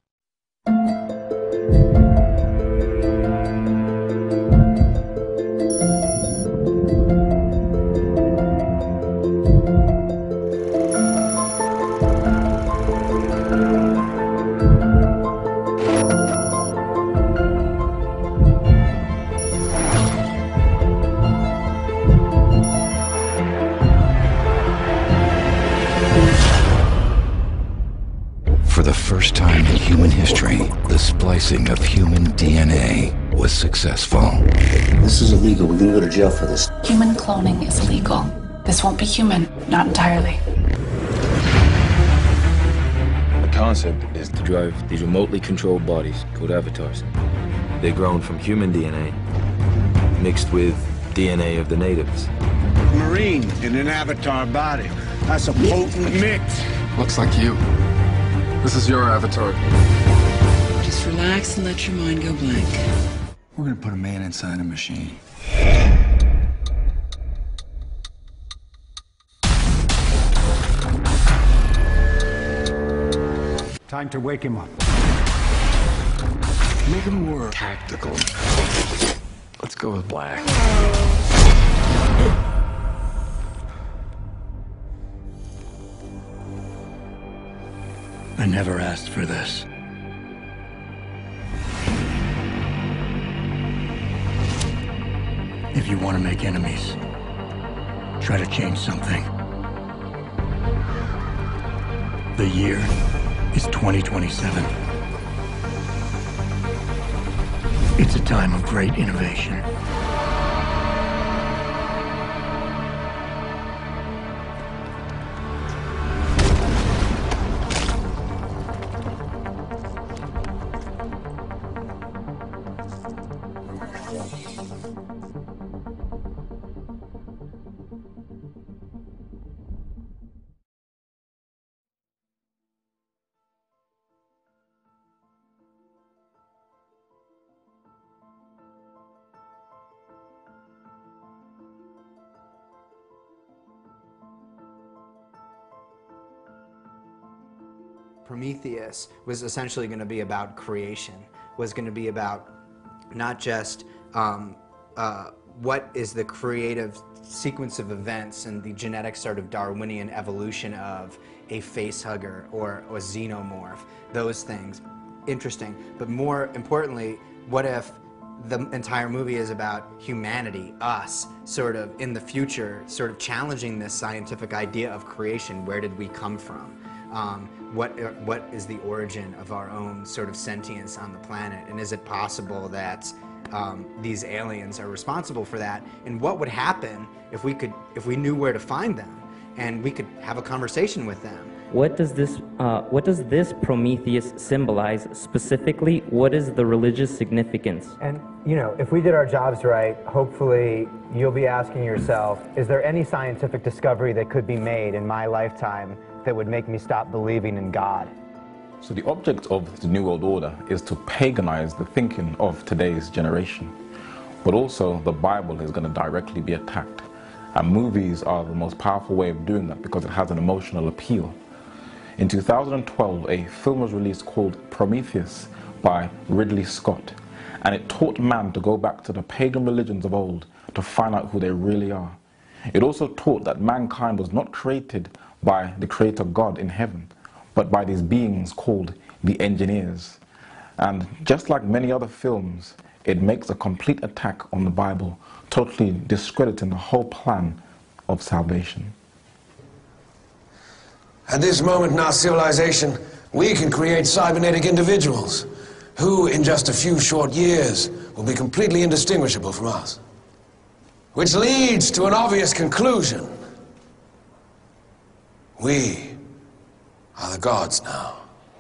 For the first time in human history, the splicing of human DNA was successful. This is illegal. We're gonna go to jail for this. Human cloning is illegal. This won't be human, not entirely. The concept is to drive these remotely controlled bodies called avatars. They're grown from human DNA, mixed with DNA of the natives. Marine in an avatar body. That's a potent mix. Looks like you. This is your avatar. Just relax and let your mind go blank. We're gonna put a man inside a machine. Time to wake him up. Make him more tactical. Let's go with black. I never asked for this. If you want to make enemies, try to change something. The year is 2027. It's a time of great innovation. Prometheus was essentially going to be about creation, was going to be about not just what is the creative sequence of events and the genetic sort of Darwinian evolution of a face hugger or a xenomorph, those things, interesting. But more importantly, what if the entire movie is about humanity, us, sort of in the future, sort of challenging this scientific idea of creation? Where did we come from? What is the origin of our own sort of sentience on the planet? And is it possible that these aliens are responsible for that? And what would happen if we knew where to find them and we could have a conversation with them? What does this Prometheus symbolize specifically? What is the religious significance? And you know, if we did our jobs right, hopefully you'll be asking yourself, is there any scientific discovery that could be made in my lifetime that would make me stop believing in God? So the object of the New World Order is to paganize the thinking of today's generation. But also the Bible is going to directly be attacked. And movies are the most powerful way of doing that because it has an emotional appeal. In 2012, a film was released called Prometheus by Ridley Scott. And it taught man to go back to the pagan religions of old to find out who they really are. It also taught that mankind was not created by the Creator God in heaven, but by these beings called the engineers. And just like many other films, it makes a complete attack on the Bible, totally discrediting the whole plan of salvation. At this moment in our civilization, we can create cybernetic individuals who, in just a few short years, will be completely indistinguishable from us. Which leads to an obvious conclusion. We are the gods now.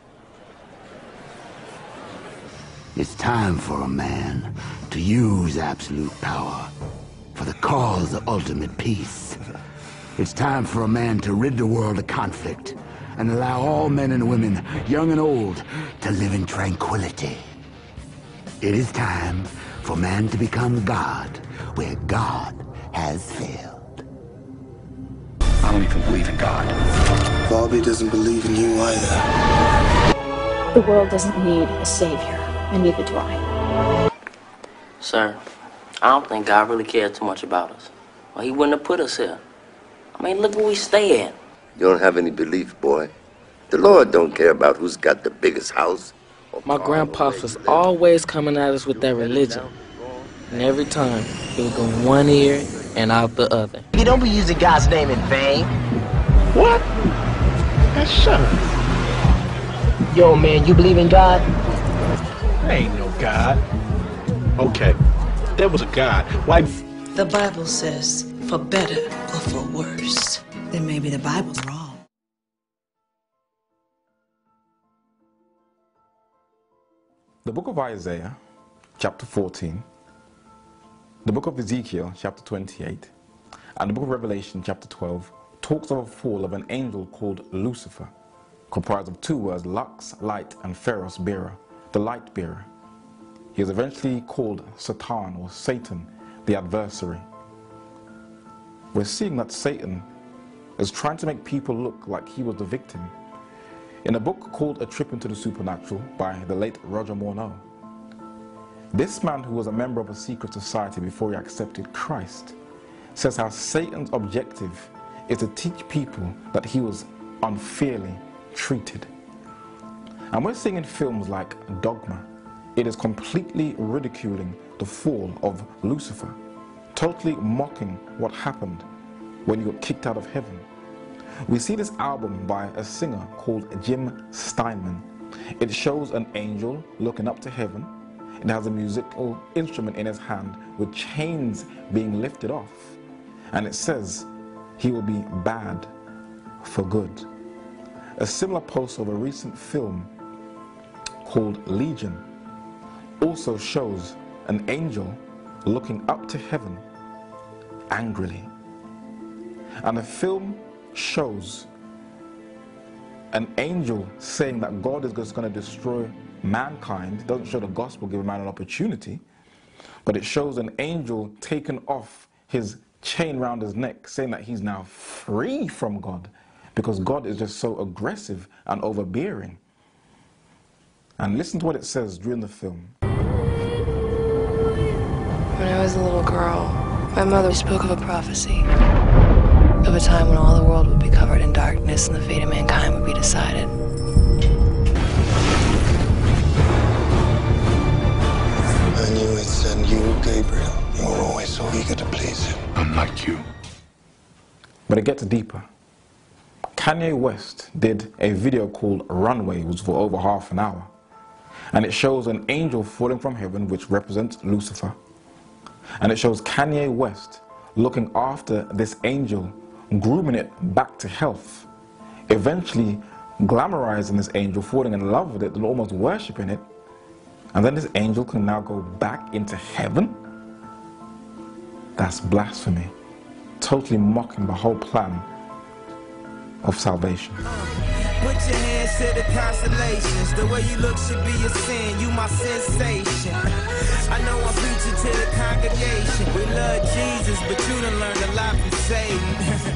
It's time for a man to use absolute power for the cause of ultimate peace. It's time for a man to rid the world of conflict and allow all men and women, young and old, to live in tranquility. It is time for man to become God where God has failed. I don't even believe in God. Bobby doesn't believe in you either. The world doesn't need a savior, and neither do I. Sir, I don't think God really cared too much about us. Well, he wouldn't have put us here. I mean, look where we stay at. You don't have any belief, boy. The Lord don't care about who's got the biggest house. My grandpa was always coming at us with that religion. And every time, it would go in one ear and out the other. You don't be using God's name in vain. What? That's shut. Yo, man, you believe in God? There ain't no God. Okay, there was a God. Why? The Bible says, for better or for worse. Then maybe the Bible's wrong. The book of Isaiah, chapter 14, the book of Ezekiel, chapter 28, and the book of Revelation, chapter 12, talks of a fall of an angel called Lucifer, comprised of two words, lux, light, and pheros, bearer, the light bearer. He is eventually called Satan, or Satan, the adversary. We're seeing that Satan is trying to make people look like he was the victim. In a book called A Trip into the Supernatural by the late Roger Morneau, this man, who was a member of a secret society before he accepted Christ, says how Satan's objective is to teach people that he was unfairly treated. And we're seeing in films like Dogma, it is completely ridiculing the fall of Lucifer, totally mocking what happened when you got kicked out of heaven. We see this album by a singer called Jim Steinman. It shows an angel looking up to heaven. It has a musical instrument in his hand with chains being lifted off. And it says he will be bad for good. A similar poster of a recent film called Legion also shows an angel looking up to heaven angrily. And the film shows an angel saying that God is just going to destroy mankind. It doesn't show the gospel giving man an opportunity, but it shows an angel taking off his chain around his neck, saying that he's now free from God because God is just so aggressive and overbearing. And listen to what it says during the film. When I was a little girl, My mother spoke of a prophecy, of a time when all the world would be covered in darkness and the fate of mankind would be decided. I knew it sent you, Gabriel. You were always so eager to please him. I'm like you. But it gets deeper. Kanye West did a video called Runway. It was for over half an hour. And it shows an angel falling from heaven, which represents Lucifer. And it shows Kanye West looking after this angel, grooming it back to health, eventually glamorizing this angel, falling in love with it and almost worshiping it. And then this angel can now go back into heaven? That's blasphemy. Totally mocking the whole plan of salvation. Put your hands to the constellations. The way you look should be a sin. You my sensation. I know I'm preaching to the congregation. We love Jesus, but you done learned a lot from Satan.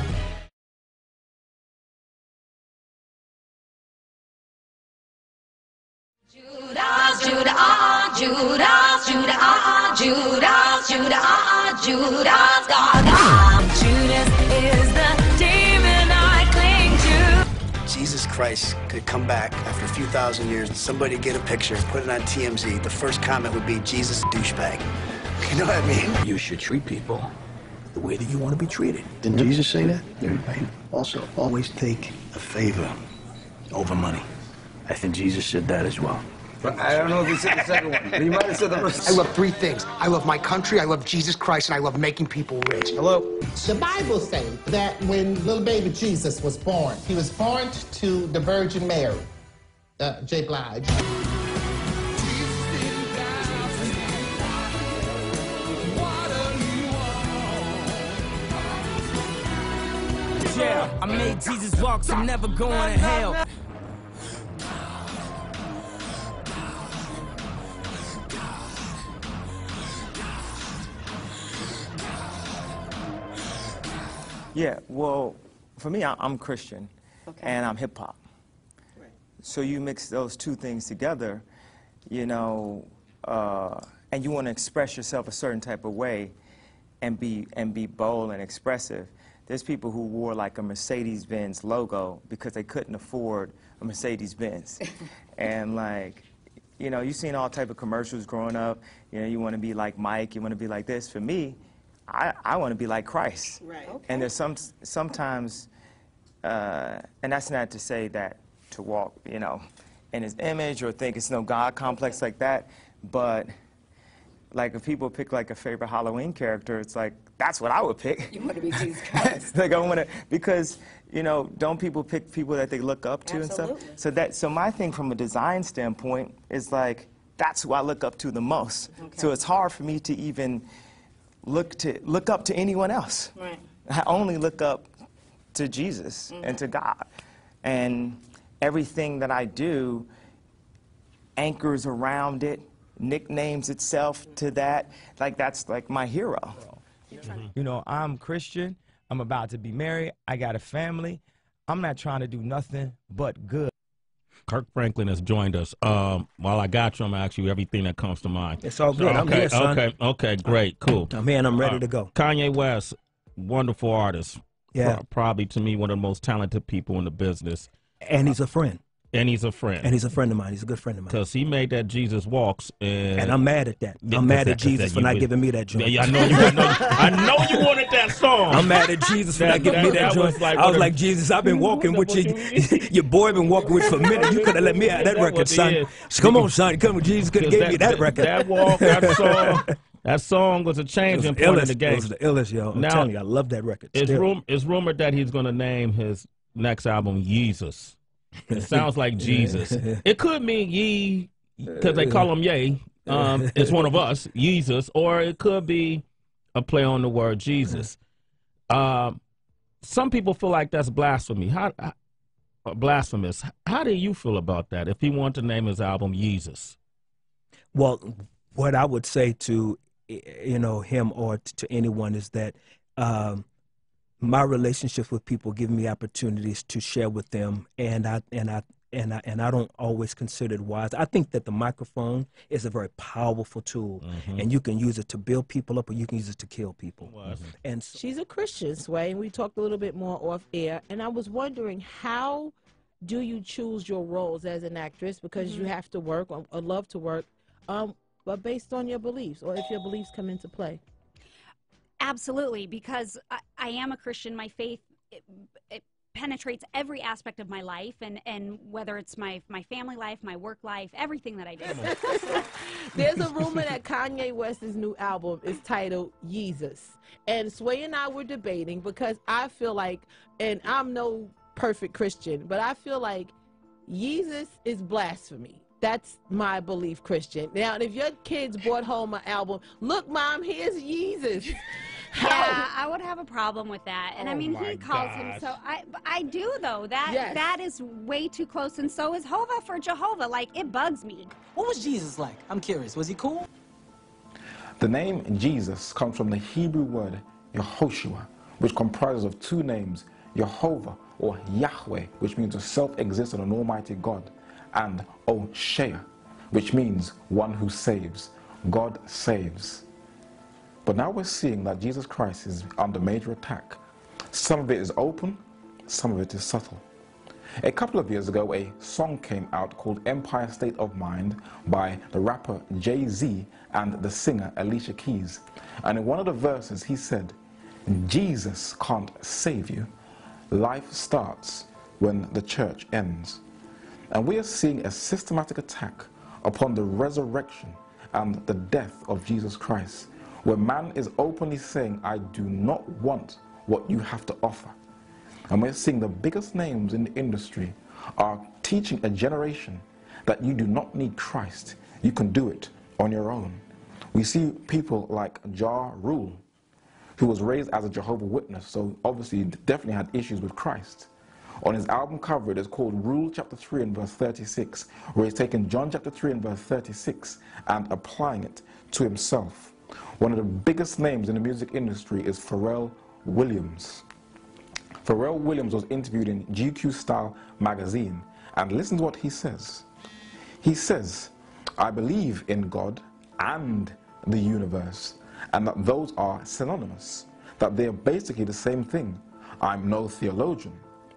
Judas, Judas, Judas, Judas, Judas, Judas, Judas, God. Judas is the demon I cling to. Jesus Christ could come back after a few thousand years and somebody get a picture, put it on TMZ. The first comment would be, Jesus douchebag. You know what I mean? You should treat people the way that you want to be treated. Didn't Jesus say that? Right. Also, always take a favor over money. I think Jesus said that as well. But I don't know if he said the second one. But he might have said the first. I love three things. I love my country, I love Jesus Christ, and I love making people rich. Hello? The Bible says that when little baby Jesus was born, he was born to the Virgin Mary. J. Blige. Yeah, I made Jesus walk, so I'm never going to hell. Yeah, well, for me, I'm Christian, and I'm hip-hop. Right. So you mix those two things together, you know, and you want to express yourself a certain type of way and be bold and expressive. There's people who wore like a Mercedes-Benz logo because they couldn't afford a Mercedes-Benz. And like, you know, you've seen all type of commercials growing up. You know, you want to be like Mike, you want to be like this. For me, I want to be like Christ. Right. Okay. And there's sometimes, and that's not to say that to walk, you know, in his image or think it's no God complex like that, but like if people pick like a favorite Halloween character, it's like, that's what I would pick. You want to be Jesus Christ. Like I want to, because, you know, don't people pick people that they look up to? Absolutely. And stuff? So my thing from a design standpoint is like, that's who I look up to the most. Okay. So it's hard for me to even look up to anyone else. Right. I only look up to Jesus and to God. And everything that I do anchors around it, nicknames itself to that. Like that's like my hero. You know, I'm Christian. I'm about to be married. I got a family. I'm not trying to do nothing but good. Kirk Franklin has joined us. While I got you, I'm going to ask you everything that comes to mind. It's all good. I'm here, son. Okay, great, cool. I'm here and I'm ready to go. Kanye West, wonderful artist. Yeah. Probably, to me, one of the most talented people in the business. And he's a friend. And he's a friend. And he's a friend of mine. He's a good friend of mine. Because he made that Jesus Walks. And I'm mad at that. I'm mad at Jesus for not giving me that joint. Yeah, I know you wanted that song. I'm mad at Jesus for not giving me that joint. I was like, Jesus, I've been walking with you. Your boy been walking with you for a minute. You could have let me have that record, son. Come on, son. Come on, Jesus could have gave me that record. That walk, that song. That song was a changing point in the game. It was the illest, yo. I'm telling you, I love that record. It's rumored that he's going to name his next album Jesus. It sounds like Jesus. It could mean ye, because they call him Ye. It's one of us, Jesus, or it could be a play on the word Jesus. Some people feel like that's blasphemy. Blasphemous. How do you feel about that? If he wanted to name his album Jesus? Well, what I would say to him or to anyone is that my relationships with people give me opportunities to share with them, and and I don't always consider it wise. I think that the microphone is a very powerful tool, and you can use it to build people up, or you can use it to kill people. And she's a Christian, Sway, and we talked a little bit more off air. And I was wondering, how do you choose your roles as an actress? Because you have to work or love to work, but based on your beliefs, or if your beliefs come into play. Absolutely, because I am a Christian. My faith it penetrates every aspect of my life, and whether it's my family life, my work life, everything that I do. There's a rumor that Kanye West's new album is titled Yeezus. And Sway and I were debating, because I feel like, and I'm no perfect Christian, but I feel like Yeezus is blasphemy. That's my belief, Christian. Now, if your kids brought home an album, look, Mom, here's Yeezus. Yeah, I would have a problem with that. And I mean, he calls him so. I do, though. That is way too close, and so is Hova for Jehovah. Like, it bugs me. What was Jesus like? I'm curious. Was he cool? The name Jesus comes from the Hebrew word Yehoshua, which comprises of two names, Jehovah or Yahweh, which means a self-existent and almighty God, and Oshea, which means one who saves. God saves. But now we're seeing that Jesus Christ is under major attack. Some of it is open, some of it is subtle. A couple of years ago, a song came out called Empire State of Mind by the rapper Jay-Z and the singer Alicia Keys. And in one of the verses, he said, "Jesus can't save you. Life starts when the church ends." And we are seeing a systematic attack upon the resurrection and the death of Jesus Christ, where man is openly saying, "I do not want what you have to offer." And we're seeing the biggest names in the industry are teaching a generation that you do not need Christ. You can do it on your own. We see people like Ja Rule, who was raised as a Jehovah's Witness, so obviously definitely had issues with Christ. On his album cover, it is called Rule chapter 3 and verse 36, where he's taken John chapter 3 and verse 36 and applying it to himself. One of the biggest names in the music industry is Pharrell Williams. Pharrell Williams was interviewed in GQ Style magazine, and listen to what he says. He says, "I believe in God and the universe, and that those are synonymous, that they are basically the same thing. I'm no theologian.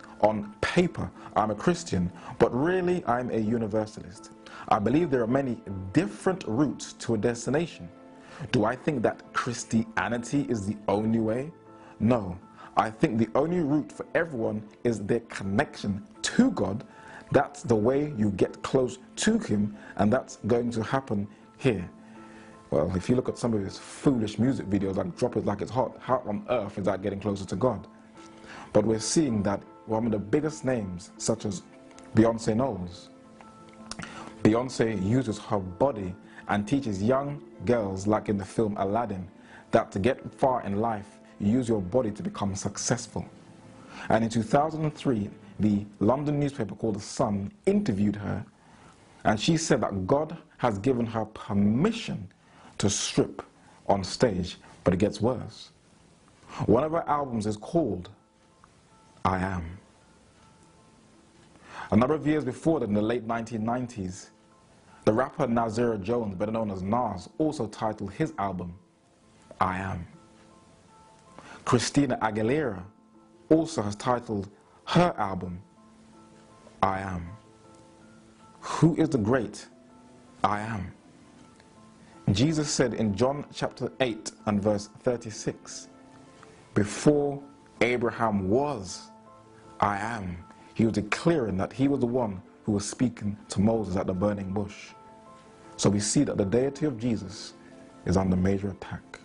On paper, I'm a Christian, but really I'm a universalist. I believe there are many different routes to a destination. Do I think that Christianity is the only way? No. I think the only route for everyone is their connection to God. That's the way you get close to Him, and that's going to happen here." Well, if you look at some of his foolish music videos, like Drop It Like It's Hot, how on earth is that getting closer to God? But we're seeing that one of the biggest names, such as Beyonce knows. Beyonce uses her body and teaches young girls, like in the film Aladdin, that to get far in life, you use your body to become successful. And in 2003, the London newspaper called The Sun interviewed her, and she said that God has given her permission to strip on stage, but it gets worse. One of her albums is called I Am. A number of years before that, in the late 1990s, the rapper Nasir Jones, better known as Nas, also titled his album I Am. Christina Aguilera also has titled her album I Am. Who is the great I Am? Jesus said in John chapter 8 and verse 36, "Before Abraham was, I am." He was declaring that he was the one who was speaking to Moses at the burning bush. So we see that the deity of Jesus is under major attack.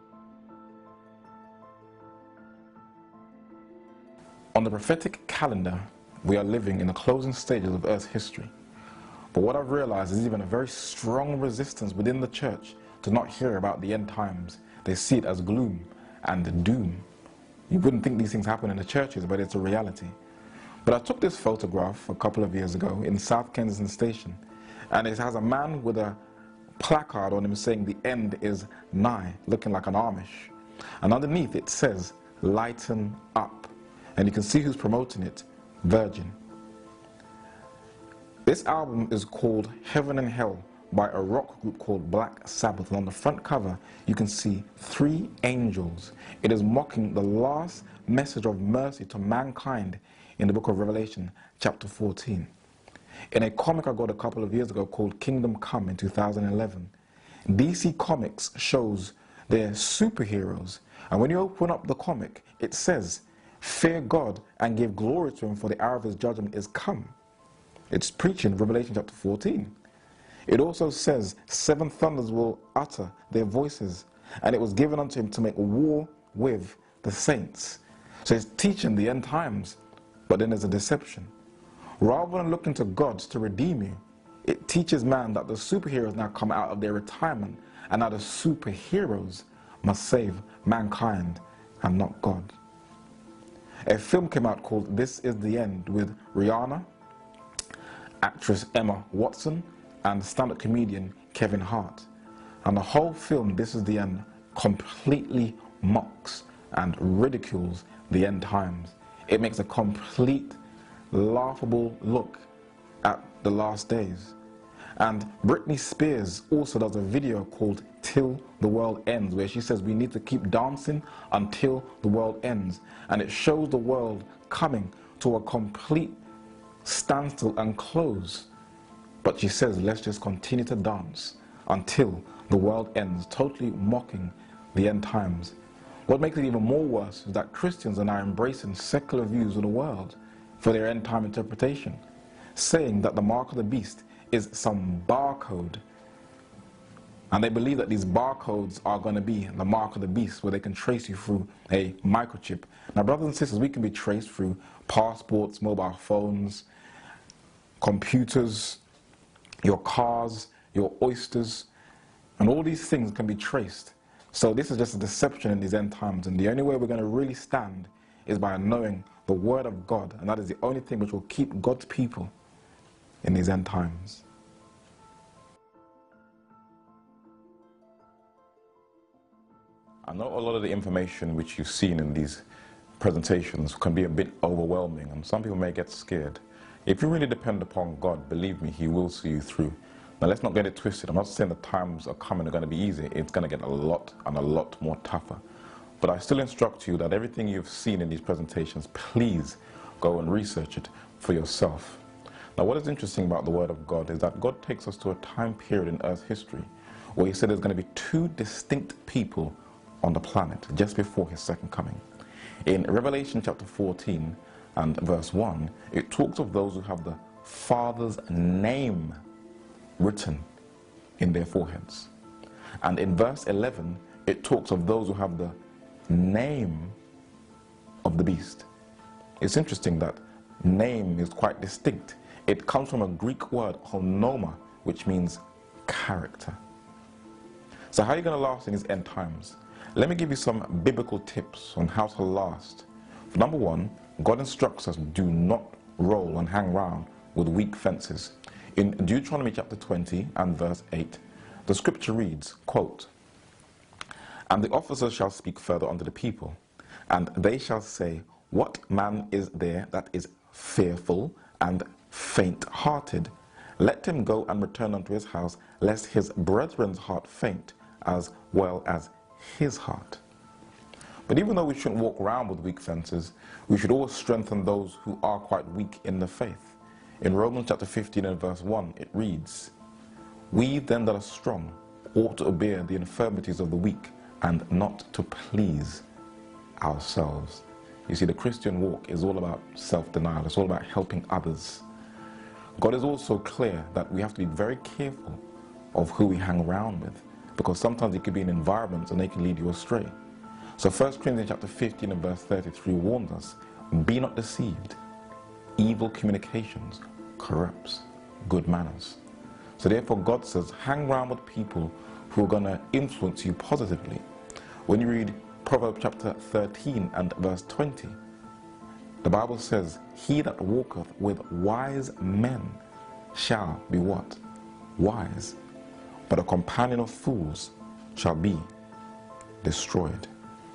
On the prophetic calendar, we are living in the closing stages of Earth's history. But what I've realized is even a very strong resistance within the church to not hear about the end times. They see it as gloom and doom. You wouldn't think these things happen in the churches, but it's a reality. But I took this photograph a couple of years ago in South Kensington Station, and it has a man with a placard on him saying the end is nigh, looking like an Amish. And underneath it says, "Lighten up." And you can see who's promoting it, Virgin. This album is called Heaven and Hell by a rock group called Black Sabbath. And on the front cover, you can see 3 angels. It is mocking the last message of mercy to mankind in the book of Revelation, chapter 14. In a comic I got a couple of years ago called Kingdom Come in 2011, DC Comics shows their superheroes. And when you open up the comic, it says, "Fear God and give glory to him, for the hour of his judgment is come." It's preaching Revelation chapter 14. It also says 7 thunders will utter their voices, and it was given unto him to make war with the saints. So it's teaching the end times, but then there's a deception. Rather than looking to God to redeem you, it teaches man that the superheroes now come out of their retirement, and now the superheroes must save mankind and not God. A film came out called This Is the End with Rihanna, actress Emma Watson, and stand-up comedian Kevin Hart. And the whole film, This Is the End, completely mocks and ridicules the end times. It makes a complete laughable look at the last days. And Britney Spears also does a video called Till the World Ends, where she says we need to keep dancing until the world ends. And it shows the world coming to a complete standstill and close. But she says, let's just continue to dance until the world ends, totally mocking the end times. What makes it even more worse is that Christians are now embracing secular views of the world for their end time interpretation, saying that the mark of the beast is some barcode. And they believe that these barcodes are going to be the mark of the beast, where they can trace you through a microchip. Now, brothers and sisters, we can be traced through passports, mobile phones, computers, your cars, your oysters, and all these things can be traced. So this is just a deception in these end times, and the only way we're going to really stand is by knowing the Word of God, and that is the only thing which will keep God's people in these end times. I know a lot of the information which you've seen in these presentations can be a bit overwhelming, and some people may get scared. If you really depend upon God, believe me, He will see you through. Now, let's not get it twisted. I'm not saying the times are coming are going to be easy. It's going to get a lot more tougher. But I still instruct you that everything you've seen in these presentations, please go and research it for yourself. Now, what is interesting about the Word of God is that God takes us to a time period in Earth's history where He said there's going to be 2 distinct people on the planet just before His second coming. In Revelation chapter 14 and verse 1, it talks of those who have the Father's name written in their foreheads. And in verse 11, it talks of those who have the name of the beast. It's interesting that name is quite distinct. It comes from a Greek word, honoma, which means character. So how are you going to last in these end times? Let me give you some biblical tips on how to last. Number 1, God instructs us, do not roll and hang around with weak fences. In Deuteronomy chapter 20 and verse 8, the scripture reads, quote, "And the officers shall speak further unto the people, and they shall say, What man is there that is fearful and faint-hearted? Let him go and return unto his house, lest his brethren's heart faint, as well as his heart." But even though we shouldn't walk around with weak fences, we should always strengthen those who are quite weak in the faith. In Romans chapter 15 and verse 1, it reads, "We then that are strong ought to bear the infirmities of the weak, and not to please ourselves." You see, the Christian walk is all about self-denial. It's all about helping others. God is also clear that we have to be very careful of who we hang around with, because sometimes it could be in environments and they can lead you astray. So 1 Corinthians chapter 15 and verse 33 warns us, "Be not deceived. Evil communications corrupts good manners." So therefore God says, hang around with people who are going to influence you positively. When you read Proverbs chapter 13 and verse 20, the Bible says, "He that walketh with wise men shall be" what? Wise. "But a companion of fools shall be destroyed."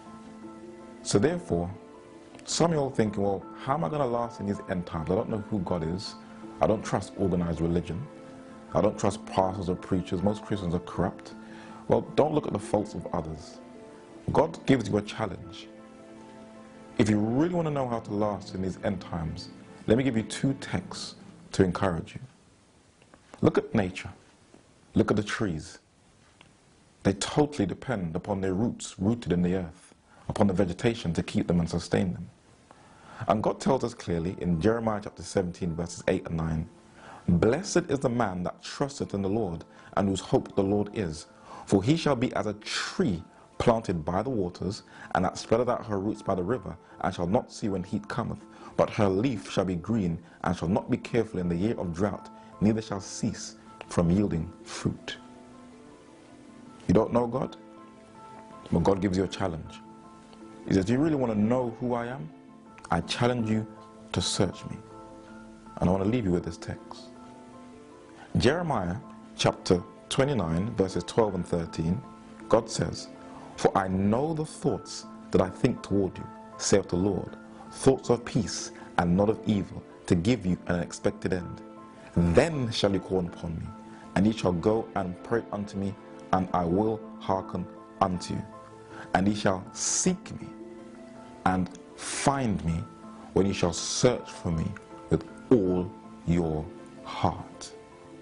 So therefore, some of you are thinking, well, how am I going to last in these end times? I don't know who God is. I don't trust organized religion. I don't trust pastors or preachers. Most Christians are corrupt. Well, don't look at the faults of others. God gives you a challenge. If you really want to know how to last in these end times, let me give you 2 texts to encourage you. Look at nature. Look at the trees. They totally depend upon their roots rooted in the earth, upon the vegetation to keep them and sustain them. And God tells us clearly in Jeremiah chapter 17, verses 8 and 9, "Blessed is the man that trusteth in the Lord, and whose hope the Lord is. For he shall be as a tree planted by the waters, and that spreadeth out her roots by the river, and shall not see when heat cometh. But her leaf shall be green, and shall not be careful in the year of drought, neither shall cease from yielding fruit." You don't know God? But God gives you a challenge. He says, "Do you really want to know who I am? I challenge you to search me." And I want to leave you with this text. Jeremiah chapter 29, verses 12 and 13, God says, "For I know the thoughts that I think toward you, saith the Lord, thoughts of peace and not of evil, to give you an expected end. Then shall you call upon me, and ye shall go and pray unto me, and I will hearken unto you. And ye shall seek me and find me, when ye shall search for me with all your heart."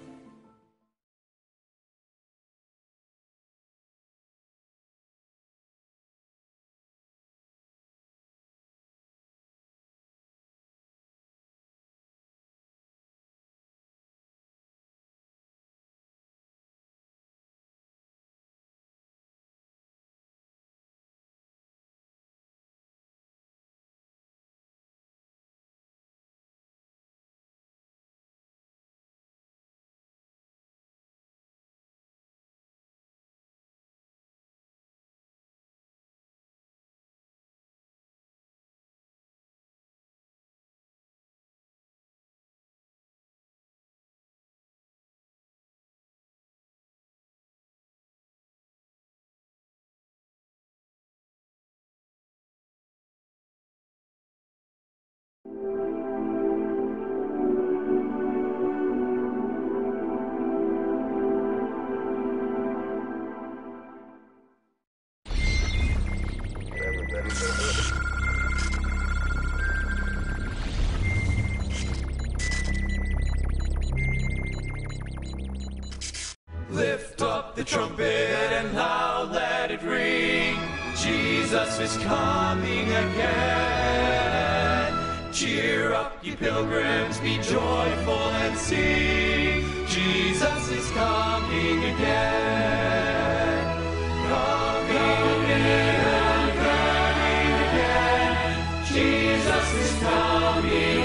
Lift up the trumpet and loud let it ring. Jesus is coming again. Cheer up, ye pilgrims, be joyful and sing. Jesus is coming again. Coming again. Jesus is coming